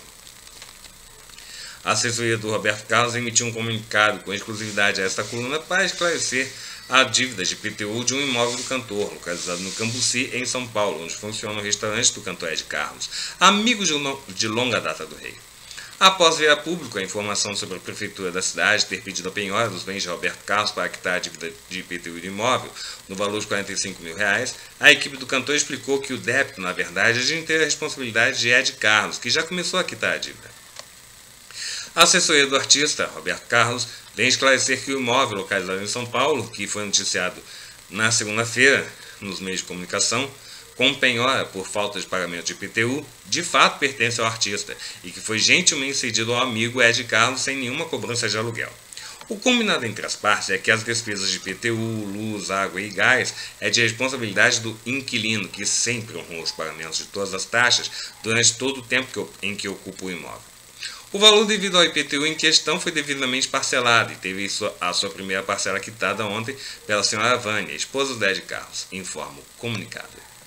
A assessoria do Roberto Carlos emitiu um comunicado com exclusividade a esta coluna para esclarecer a dívida de IPTU de um imóvel do cantor, localizado no Cambuci, em São Paulo, onde funciona o restaurante do cantor Ed Carlos, amigo de longa data do rei. Após ver a público a informação sobre a prefeitura da cidade ter pedido a penhora dos bens de Roberto Carlos para quitar a dívida de IPTU do imóvel, no valor de R$45 mil, a equipe do cantor explicou que o débito, na verdade, é de inteira responsabilidade de Ed Carlos, que já começou a quitar a dívida. A assessoria do artista, Roberto Carlos, vem esclarecer que o imóvel localizado em São Paulo, que foi noticiado na segunda-feira nos meios de comunicação, com penhora por falta de pagamento de IPTU, de fato pertence ao artista e que foi gentilmente cedido ao amigo Ed Carlos sem nenhuma cobrança de aluguel. O combinado entre as partes é que as despesas de IPTU, luz, água e gás é de responsabilidade do inquilino, que sempre honrou os pagamentos de todas as taxas durante todo o tempo em que ocupa o imóvel. O valor devido ao IPTU em questão foi devidamente parcelado e teve a sua primeira parcela quitada ontem pela senhora Vânia, esposa do Ed Carlos, informa o comunicado.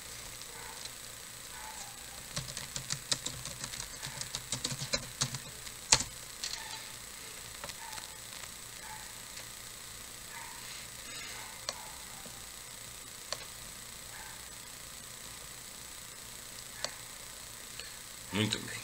Muito bem.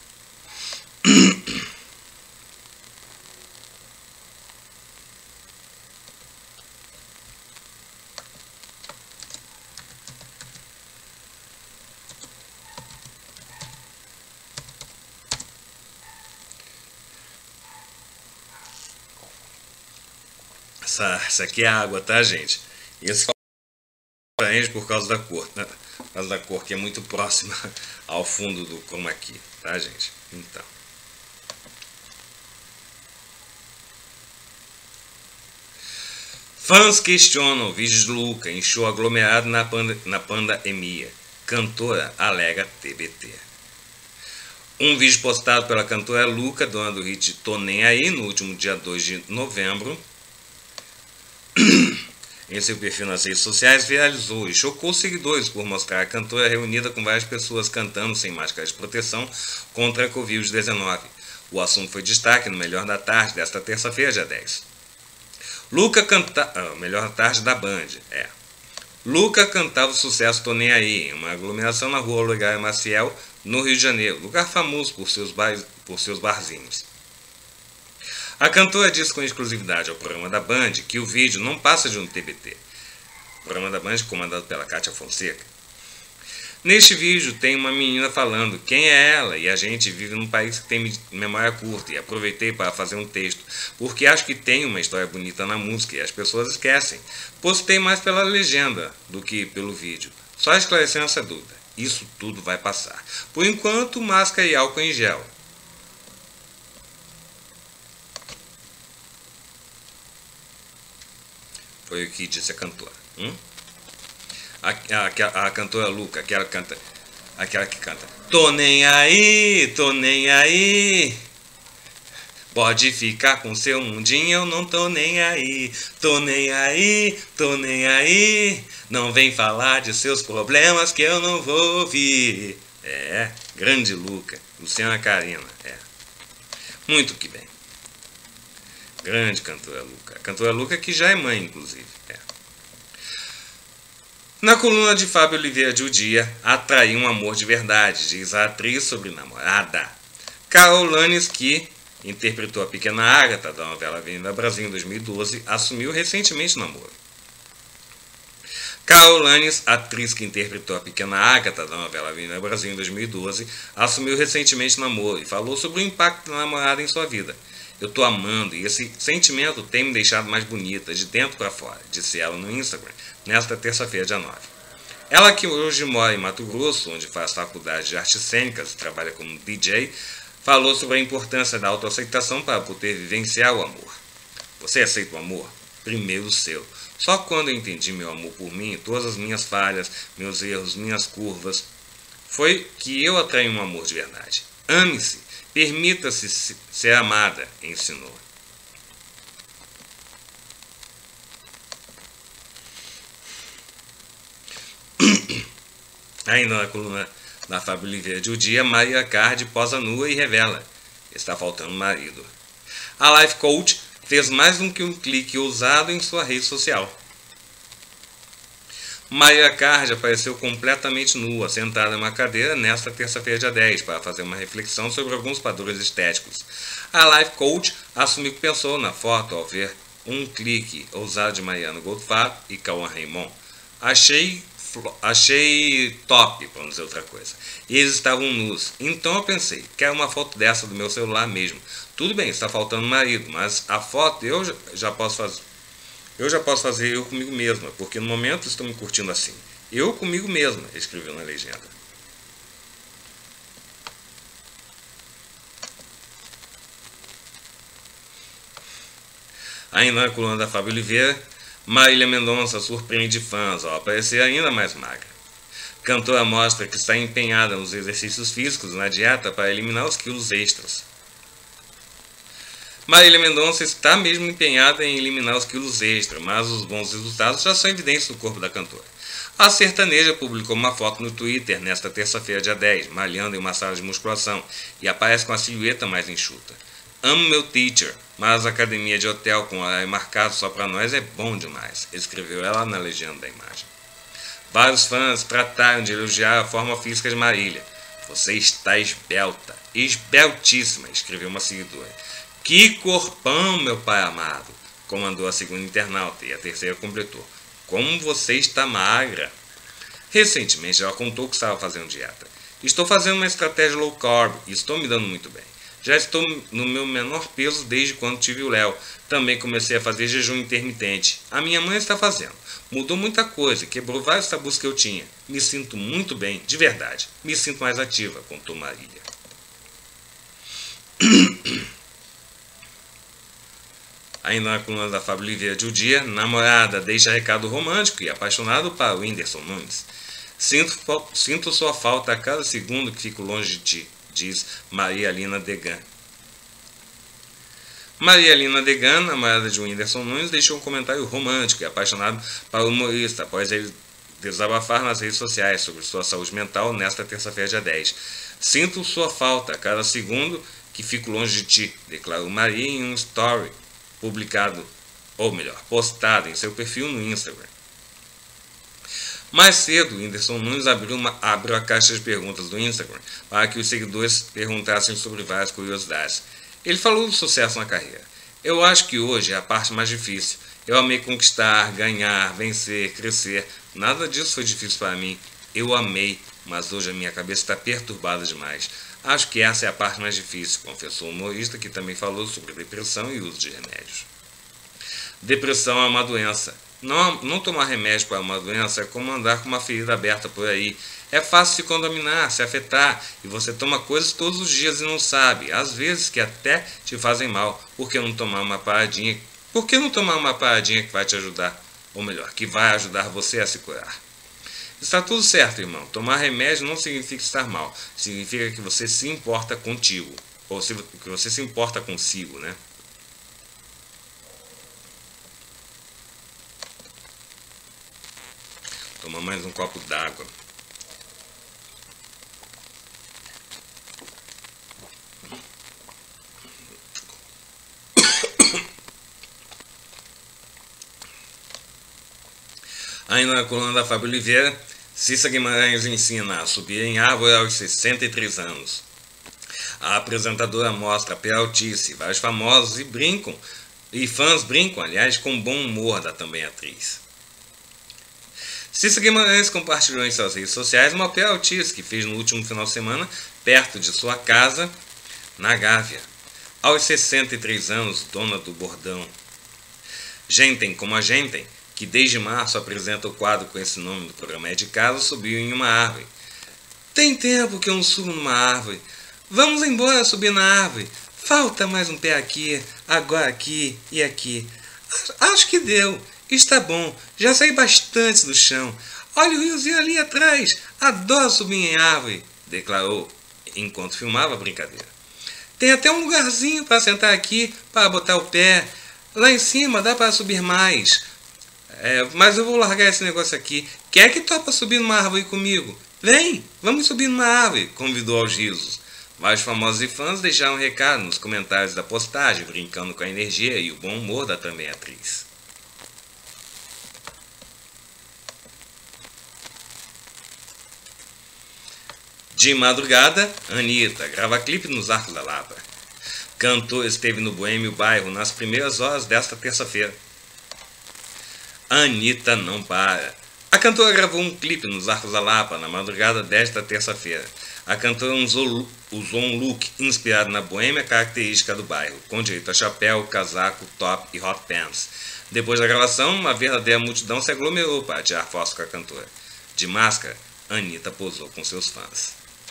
Essa aqui é a água, tá, gente? Esse é por causa da cor, né? Por causa da cor que é muito próxima ao fundo do chroma key, tá, gente? Então. Fãs questionam vídeos de Luca em show aglomerado na pandemia. Cantora alega TBT. Um vídeo postado pela cantora Luca, dona do hit Tô Nem Aí, no último dia 2 de novembro, em seu perfil nas redes sociais, viralizou e chocou os seguidores por mostrar a cantora reunida com várias pessoas cantando sem máscara de proteção contra a Covid-19. O assunto foi destaque no Melhor da Tarde desta terça-feira, dia 10. Luca cantava... Melhor da Tarde da Band, Luca cantava o sucesso Tô Nem Aí, em uma aglomeração na rua Olegário Maciel, no Rio de Janeiro, lugar famoso por seus barzinhos. A cantora disse com exclusividade ao programa da Band que o vídeo não passa de um TBT. O programa da Band comandado pela Kátia Fonseca. Neste vídeo tem uma menina falando quem é ela e a gente vive num país que tem memória curta e aproveitei para fazer um texto porque acho que tem uma história bonita na música e as pessoas esquecem. Postei mais pela legenda do que pelo vídeo, só esclarecendo essa dúvida. Isso tudo vai passar. Por enquanto, máscara e álcool em gel. Foi o que disse a cantora. A cantora Luca, aquela que canta Tô nem aí, tô nem aí. Pode ficar com seu mundinho, eu não tô nem aí. Tô nem aí, tô nem aí. Não vem falar de seus problemas que eu não vou ouvir. Grande Luca, Luciana Carina, muito que bem. Grande cantora Luca. A cantora Luca que já é mãe, inclusive. Na coluna de Fábio Oliveira de O Dia, atraiu um amor de verdade, diz a atriz sobre namorada. Carol Lanes, que interpretou a pequena Ágata da novela Avenida Brasil em 2012, assumiu recentemente o namoro. Carol Lanes, atriz que interpretou a pequena Ágata da novela Avenida Brasil em 2012, assumiu recentemente o namoro e falou sobre o impacto da namorada em sua vida. Eu tô amando e esse sentimento tem me deixado mais bonita, de dentro para fora, disse ela no Instagram, nesta terça-feira, dia 9. Ela que hoje mora em Mato Grosso, onde faz faculdade de artes cênicas e trabalha como DJ, falou sobre a importância da autoaceitação para poder vivenciar o amor. Você aceita o amor? Primeiro o seu. Só quando eu entendi meu amor por mim, todas as minhas falhas, meus erros, minhas curvas, foi que eu atraí um amor de verdade. Ame-se. Permita-se ser amada, ensinou. Ainda na coluna da Fábio Oliveira de O Dia, Maria Card posa nua e revela: está faltando marido. A Life Coach fez mais do que um clique ousado em sua rede social. Maria Card apareceu completamente nua, sentada em uma cadeira nesta terça-feira, dia 10, para fazer uma reflexão sobre alguns padrões estéticos. A Life Coach assumiu que pensou na foto ao ver um clique ousado de Mariana Goldfarb e Cauã Raymond. Achei top, para não dizer outra coisa. E eles estavam nus. Então eu pensei, quero uma foto dessa do meu celular mesmo. Tudo bem, está faltando marido, mas a foto eu já posso fazer. Eu já posso fazer eu comigo mesma, porque no momento estou me curtindo assim. Eu comigo mesma, escreveu na legenda. Ainda na coluna da Fábio Oliveira, Marília Mendonça surpreende fãs ao aparecer ainda mais magra. Cantora mostra que está empenhada nos exercícios físicos e na dieta para eliminar os quilos extras. Marília Mendonça está mesmo empenhada em eliminar os quilos extras, mas os bons resultados já são evidentes no corpo da cantora. A sertaneja publicou uma foto no Twitter nesta terça-feira, dia 10, malhando em uma sala de musculação, e aparece com a silhueta mais enxuta. Amo meu teacher, mas a academia de hotel com horário marcado só para nós é bom demais, escreveu ela na legenda da imagem. Vários fãs trataram de elogiar a forma física de Marília. Você está esbelta, esbeltíssima, escreveu uma seguidora. Que corpão, meu pai amado, comandou a segunda internauta e a terceira completou. Como você está magra. Recentemente ela contou que estava fazendo dieta. Estou fazendo uma estratégia low carb e estou me dando muito bem. Já estou no meu menor peso desde quando tive o Léo. Também comecei a fazer jejum intermitente. A minha mãe está fazendo. Mudou muita coisa, quebrou vários tabus que eu tinha. Me sinto muito bem, de verdade. Me sinto mais ativa, contou Marília. Ainda na coluna da Fábio Oliveira de O Dia, namorada deixa recado romântico e apaixonado para o Whindersson Nunes. Sinto sua falta a cada segundo que fico longe de ti, diz Maria Lina Degan. Maria Lina Degan, namorada de Whindersson Nunes, deixou um comentário romântico e apaixonado para o humorista após ele desabafar nas redes sociais sobre sua saúde mental nesta terça-feira, dia 10. Sinto sua falta a cada segundo que fico longe de ti, declarou Maria em um story postado em seu perfil no Instagram. Mais cedo, Whindersson Nunes abriu a caixa de perguntas do Instagram para que os seguidores perguntassem sobre várias curiosidades. Ele falou do sucesso na carreira. Eu acho que hoje é a parte mais difícil. Eu amei conquistar, ganhar, vencer, crescer. Nada disso foi difícil para mim. Eu amei, mas hoje a minha cabeça está perturbada demais. Acho que essa é a parte mais difícil, confessou o humorista, que também falou sobre depressão e uso de remédios. Depressão é uma doença. Não tomar remédio para uma doença é como andar com uma ferida aberta por aí. É fácil se contaminar, se afetar, e você toma coisas todos os dias e não sabe, às vezes que até te fazem mal. Por que não tomar uma paradinha? Por que não tomar uma paradinha que vai te ajudar? Ou melhor, que vai ajudar você a se curar. Está tudo certo, irmão. Tomar remédio não significa estar mal. Significa que você se importa contigo. Ou que você se importa consigo, né? Toma mais um copo d'água. Ainda na coluna da Fábio Oliveira, Cissa Guimarães ensina a subir em árvore aos 63 anos. A apresentadora mostra a peraltice, vários famosos e fãs brincam, aliás, com o bom humor da também atriz. Cissa Guimarães compartilhou em suas redes sociais uma peraltice que fez no último final de semana, perto de sua casa, na Gávea. Aos 63 anos, dona do bordão Gentem como a Gentem, que desde março apresenta o quadro com esse nome do programa É de Casa, subiu em uma árvore. Tem tempo que eu não subo numa árvore. Vamos embora subir na árvore. Falta mais um pé aqui, agora aqui e aqui. Acho que deu. Está bom. Já saí bastante do chão. Olha o riozinho ali atrás. Adoro subir em árvore, declarou enquanto filmava a brincadeira. Tem até um lugarzinho para sentar aqui, para botar o pé. Lá em cima dá para subir mais. Mas eu vou largar esse negócio aqui. Quem é que topa subir numa árvore comigo? Vem, vamos subir numa árvore, convidou aos risos. Vários famosos e fãs deixaram um recado nos comentários da postagem, brincando com a energia e o bom humor da também atriz. De madrugada, Anitta grava clipe nos Arcos da Lapa. Cantor esteve no Boêmio Bairro nas primeiras horas desta terça-feira. Anitta não para. A cantora gravou um clipe nos Arcos da Lapa na madrugada desta terça-feira. A cantora usou um look inspirado na boêmia característica do bairro, com direito a chapéu, casaco, top e hot pants. Depois da gravação, uma verdadeira multidão se aglomerou para tirar fotos com a cantora. De máscara, Anitta posou com seus fãs.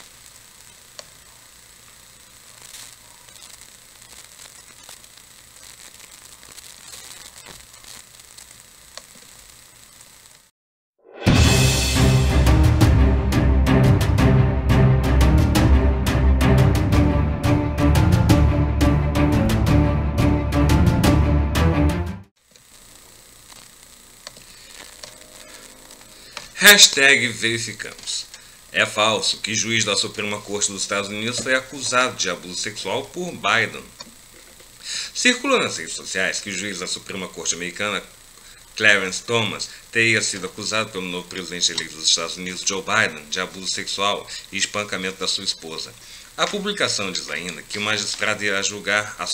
Hashtag verificamos. É falso que juiz da Suprema Corte dos Estados Unidos foi acusado de abuso sexual por Biden. Circulou nas redes sociais que o juiz da Suprema Corte americana, Clarence Thomas, teria sido acusado pelo novo presidente eleito dos Estados Unidos, Joe Biden, de abuso sexual e espancamento da sua esposa. A publicação diz ainda que o magistrado irá julgar a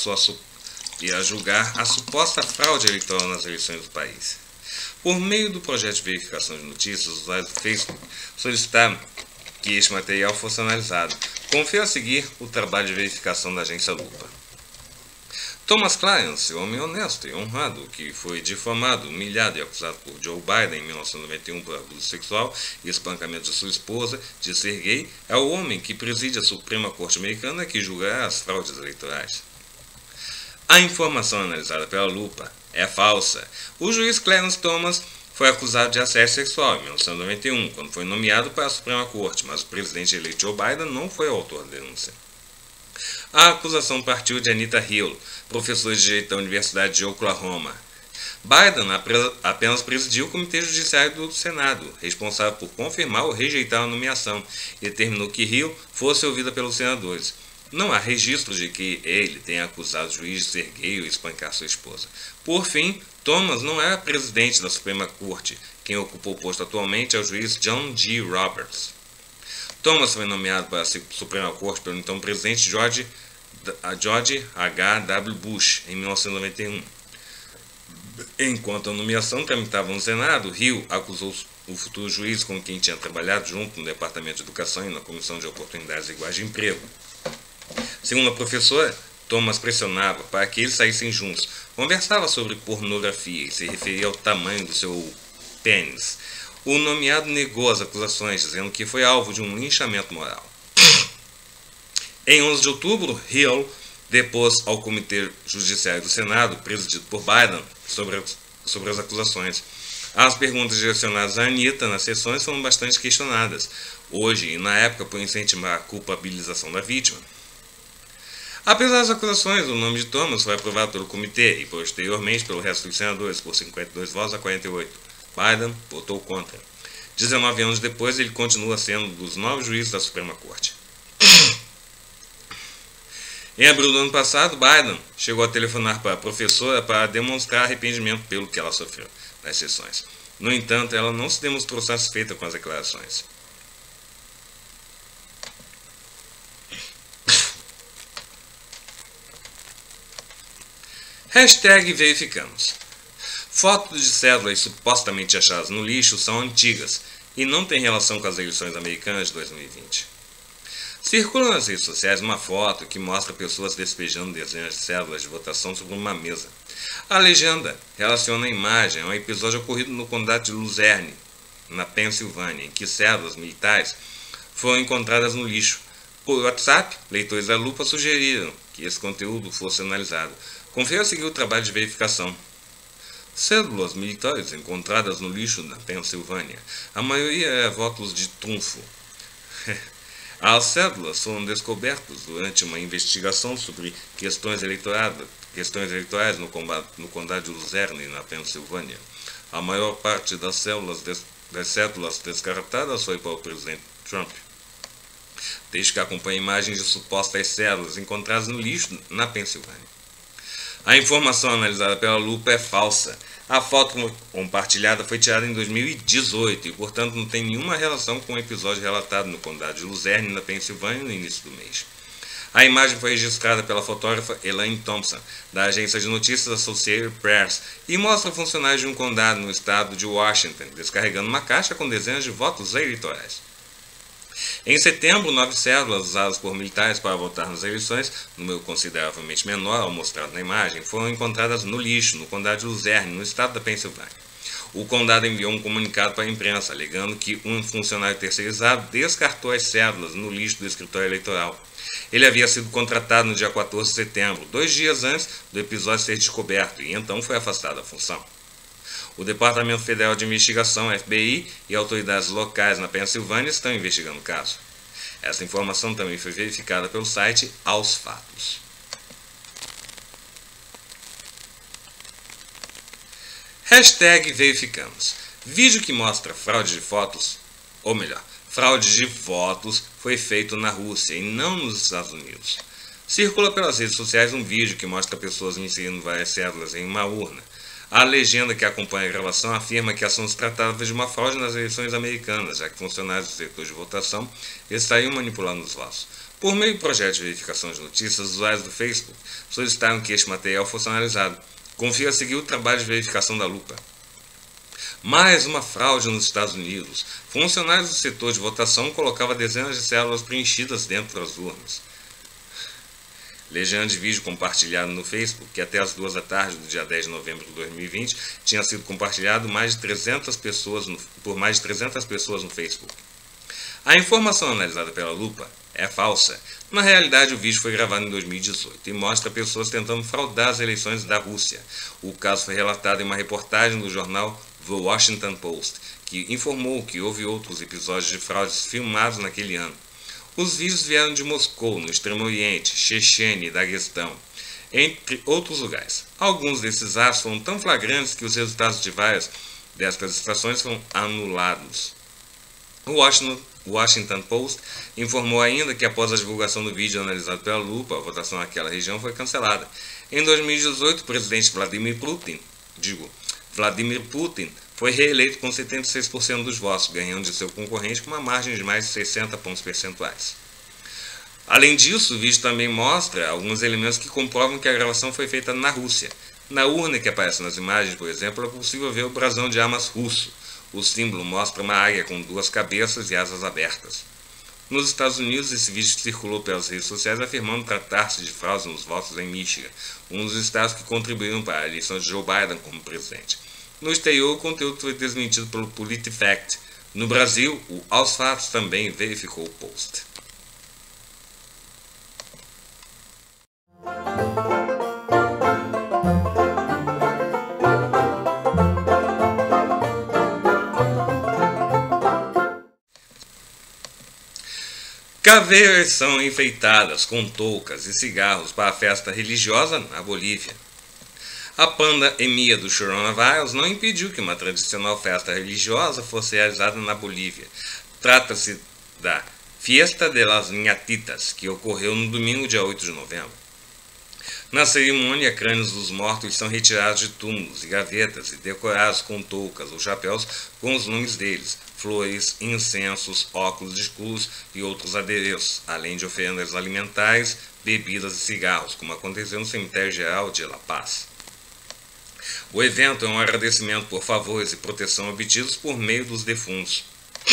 suposta fraude eleitoral nas eleições do país. Por meio do projeto de verificação de notícias, os usuários do Facebook solicitaram que este material fosse analisado. Confira a seguir o trabalho de verificação da agência Lupa. Thomas Clarence, homem honesto e honrado, que foi difamado, humilhado e acusado por Joe Biden em 1991 por abuso sexual e espancamento de sua esposa, de ser gay, é o homem que preside a Suprema Corte Americana que julgará as fraudes eleitorais. A informação analisada pela Lupa é falsa. O juiz Clarence Thomas foi acusado de assédio sexual em 1991, quando foi nomeado para a Suprema Corte, mas o presidente eleito Joe Biden não foi o autor da denúncia. A acusação partiu de Anita Hill, professora de Direito da Universidade de Oklahoma. Biden apenas presidiu o Comitê Judiciário do Senado, responsável por confirmar ou rejeitar a nomeação, e determinou que Hill fosse ouvida pelos senadores. Não há registro de que ele tenha acusado o juiz de ser gay ou espancar sua esposa. Por fim, Thomas não era presidente da Suprema Corte. Quem ocupou o posto atualmente é o juiz John G. Roberts. Thomas foi nomeado para a Suprema Corte pelo então presidente George H. W. Bush em 1991. Enquanto a nomeação tramitava no Senado, Hill acusou o futuro juiz com quem tinha trabalhado junto no Departamento de Educação e na Comissão de Oportunidades Iguais de Emprego. Segundo a professora, Thomas pressionava para que eles saíssem juntos, conversava sobre pornografia e se referia ao tamanho do seu pênis. O nomeado negou as acusações, dizendo que foi alvo de um linchamento moral. Em 11 de outubro, Hill depôs ao Comitê Judiciário do Senado, presidido por Biden, sobre as acusações. As perguntas direcionadas a Anita nas sessões foram bastante questionadas, hoje e na época por incentivar a culpabilização da vítima. Apesar das acusações, o nome de Thomas foi aprovado pelo comitê e posteriormente pelo resto dos senadores por 52 votos a 48. Biden votou contra. 19 anos depois, ele continua sendo um dos 9 juízes da Suprema Corte. Em abril do ano passado, Biden chegou a telefonar para a professora para demonstrar arrependimento pelo que ela sofreu nas sessões. No entanto, ela não se demonstrou satisfeita com as declarações. Hashtag verificamos. Fotos de cédulas supostamente achadas no lixo são antigas e não têm relação com as eleições americanas de 2020. Circula nas redes sociais uma foto que mostra pessoas despejando dezenas de cédulas de votação sobre uma mesa. A legenda relaciona a imagem a um episódio ocorrido no condado de Luzerne, na Pensilvânia, em que cédulas militares foram encontradas no lixo. Por WhatsApp, leitores da Lupa sugeriram que esse conteúdo fosse analisado. Confira a seguir o trabalho de verificação. Cédulas militares encontradas no lixo na Pensilvânia. A maioria é votos de trunfo. As cédulas foram descobertas durante uma investigação sobre questões eleitorais no condado de Luzerne, na Pensilvânia. A maior parte das cédulas descartadas foi para o presidente Trump. Desde que acompanha imagens de supostas cédulas encontradas no lixo na Pensilvânia. A informação analisada pela Lupa é falsa. A foto compartilhada foi tirada em 2018 e, portanto, não tem nenhuma relação com o episódio relatado no condado de Luzerne, na Pensilvânia, no início do mês. A imagem foi registrada pela fotógrafa Elaine Thompson, da agência de notícias Associated Press, e mostra funcionários de um condado no estado de Washington descarregando uma caixa com dezenas de votos eleitorais. Em setembro, 9 cédulas usadas por militares para votar nas eleições, número consideravelmente menor ao mostrado na imagem, foram encontradas no lixo, no condado de Luzerne, no estado da Pensilvânia. O condado enviou um comunicado para a imprensa, alegando que um funcionário terceirizado descartou as cédulas no lixo do escritório eleitoral. Ele havia sido contratado no dia 14 de setembro, 2 dias antes do episódio ser descoberto, e então foi afastado da função. O Departamento Federal de Investigação, FBI, e autoridades locais na Pensilvânia estão investigando o caso. Essa informação também foi verificada pelo site Aos Fatos. Hashtag verificamos. Vídeo que mostra fraude de fotos, ou melhor, fraude de votos foi feito na Rússia e não nos Estados Unidos. Circula pelas redes sociais um vídeo que mostra pessoas inserindo várias cédulas em uma urna. A legenda que acompanha a gravação afirma que a ação se tratava de uma fraude nas eleições americanas, já que funcionários do setor de votação estariam manipulando os votos. Por meio do projeto de verificação de notícias, os usuários do Facebook solicitaram que este material fosse analisado. Confira a seguir o trabalho de verificação da Lupa. Mais uma fraude nos Estados Unidos. Funcionários do setor de votação colocavam dezenas de células preenchidas dentro das urnas. Legenda de vídeo compartilhado no Facebook, que até as 2 da tarde do dia 10 de novembro de 2020 tinha sido compartilhado por mais de 300 pessoas no Facebook. A informação analisada pela Lupa é falsa. Na realidade, o vídeo foi gravado em 2018 e mostra pessoas tentando fraudar as eleições da Rússia. O caso foi relatado em uma reportagem do jornal The Washington Post, que informou que houve outros episódios de fraudes filmados naquele ano. Os vídeos vieram de Moscou, no Extremo Oriente, Chechênia e Daguestão, entre outros lugares. Alguns desses atos foram tão flagrantes que os resultados de várias destas estações foram anulados. O Washington Post informou ainda que após a divulgação do vídeo analisado pela lupa, a votação naquela região foi cancelada. Em 2018, o presidente Vladimir Putin foi reeleito com 76% dos votos, ganhando de seu concorrente com uma margem de mais de 60 pontos percentuais. Além disso, o vídeo também mostra alguns elementos que comprovam que a gravação foi feita na Rússia. Na urna que aparece nas imagens, por exemplo, é possível ver o brasão de armas russo. O símbolo mostra uma águia com duas cabeças e asas abertas. Nos Estados Unidos, esse vídeo circulou pelas redes sociais afirmando tratar-se de fraude nos votos em Michigan, um dos estados que contribuíram para a eleição de Joe Biden como presidente. No exterior, o conteúdo foi desmentido pelo PolitiFact. No Brasil, o Aos Fatos também verificou o post. Caveiras são enfeitadas com toucas e cigarros para a festa religiosa na Bolívia. A pandemia do coronavírus não impediu que uma tradicional festa religiosa fosse realizada na Bolívia. Trata-se da Fiesta de las Ñatitas, que ocorreu no domingo, dia 8 de novembro. Na cerimônia, crânios dos mortos são retirados de túmulos e gavetas e decorados com toucas ou chapéus com os nomes deles, flores, incensos, óculos escuros e outros adereços, além de oferendas alimentares, bebidas e cigarros, como aconteceu no Cemitério Geral de La Paz. O evento é um agradecimento por favores e proteção obtidos por meio dos defuntos.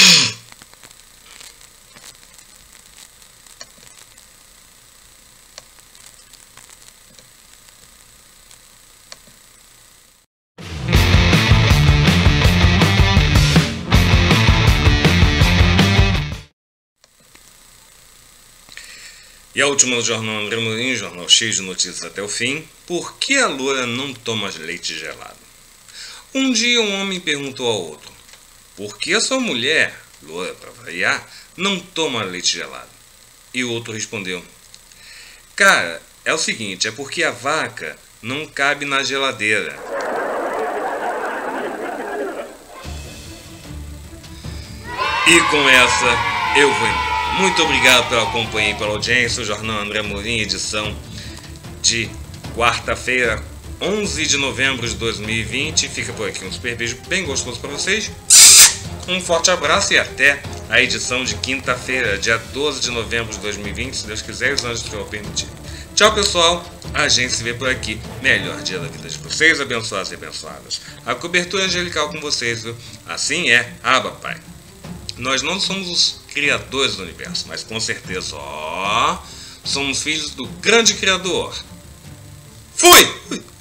E a última do jornal André Mourinho, jornal cheio de notícias até o fim. Por que a loira não toma leite gelado? Um dia um homem perguntou ao outro: por que a sua mulher, loira para variar, não toma leite gelado? E o outro respondeu: cara, é o seguinte, é porque a vaca não cabe na geladeira. E com essa eu vou embora. Muito obrigado pela companhia e pela audiência. O Jornal André Mourinho, edição de quarta-feira, 11 de novembro de 2020. Fica por aqui um super beijo bem gostoso para vocês. Um forte abraço e até a edição de quinta-feira, dia 12 de novembro de 2020, se Deus quiser e os anjos vão permitir. Tchau, pessoal. A gente se vê por aqui. Melhor dia da vida de vocês, abençoados e abençoadas. A cobertura angelical com vocês, viu? Assim é. Abba, Pai. Nós não somos os criadores do universo, mas com certeza, somos filhos do grande Criador. Fui!